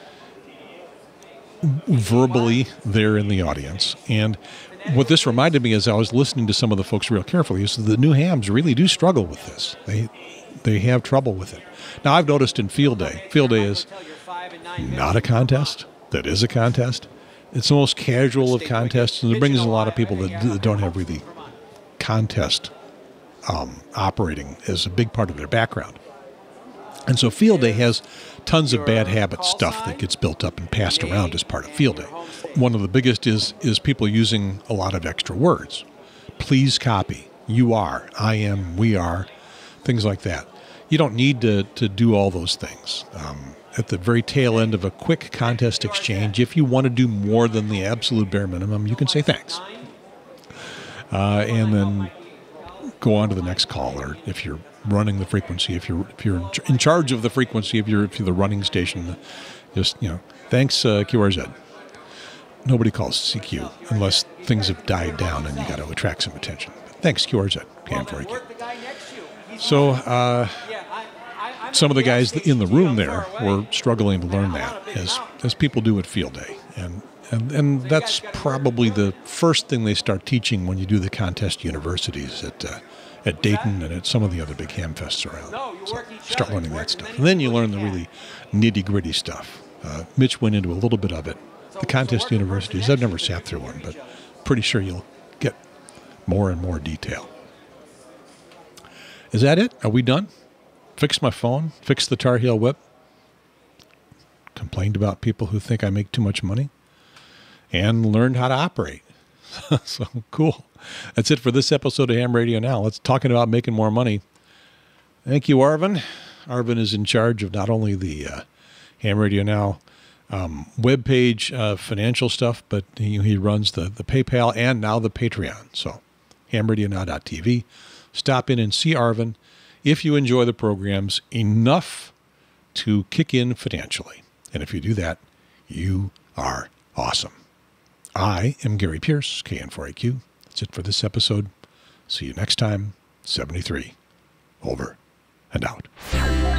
verbally there in the audience. And what this reminded me as I was listening to some of the folks real carefully is that the new hams really do struggle with this. They they have trouble with it. Now I've noticed in field day, field day is not a contest. That is a contest. It's the most casual of contests, and it brings a lot of people that, that don't have really contest um, operating as a big part of their background. And so field day has tons of bad habit stuff that gets built up and passed around as part of field day. One of the biggest is is people using a lot of extra words. Please copy. You are. I am. We are. Things like that. You don't need to, to do all those things. Um, at the very tail end of a quick contest exchange, if you want to do more than the absolute bare minimum, you can say thanks. Uh, and then go on to the next caller if you're running the frequency, if you're if you're in charge of the frequency, if you're if you're the running station, just, you know, thanks, uh, Q R Z. Nobody calls C Q unless things have died down and you got to attract some attention. But thanks, Q R Z. Can for you. So, uh, some of the guys in the room there were struggling to learn that, as as people do at field day, and and and that's probably the first thing they start teaching when you do the contest universities at uh, at Dayton and at some of the other big ham fests around. So start learning that stuff, and then you learn the really nitty gritty stuff. Uh, Mitch went into a little bit of it. The contest universities, I've never sat through one, but pretty sure you'll get more and more detail. Is that it? Are we done? Fix my phone, fix the Tar Heel whip, complained about people who think I make too much money, and learned how to operate. So cool. That's it for this episode of Ham Radio Now. Let's talking about making more money. Thank you, Arvin. Arvin is in charge of not only the uh, Ham Radio Now um, webpage uh, financial stuff, but he, he runs the, the PayPal and now the Patreon. So ham radio now dot t v. Stop in and see Arvin if you enjoy the programs enough to kick in financially. And if you do that, you are awesome. I am Gary Pierce, K N four A Q. That's it for this episode. See you next time. seventy-three. Over and out.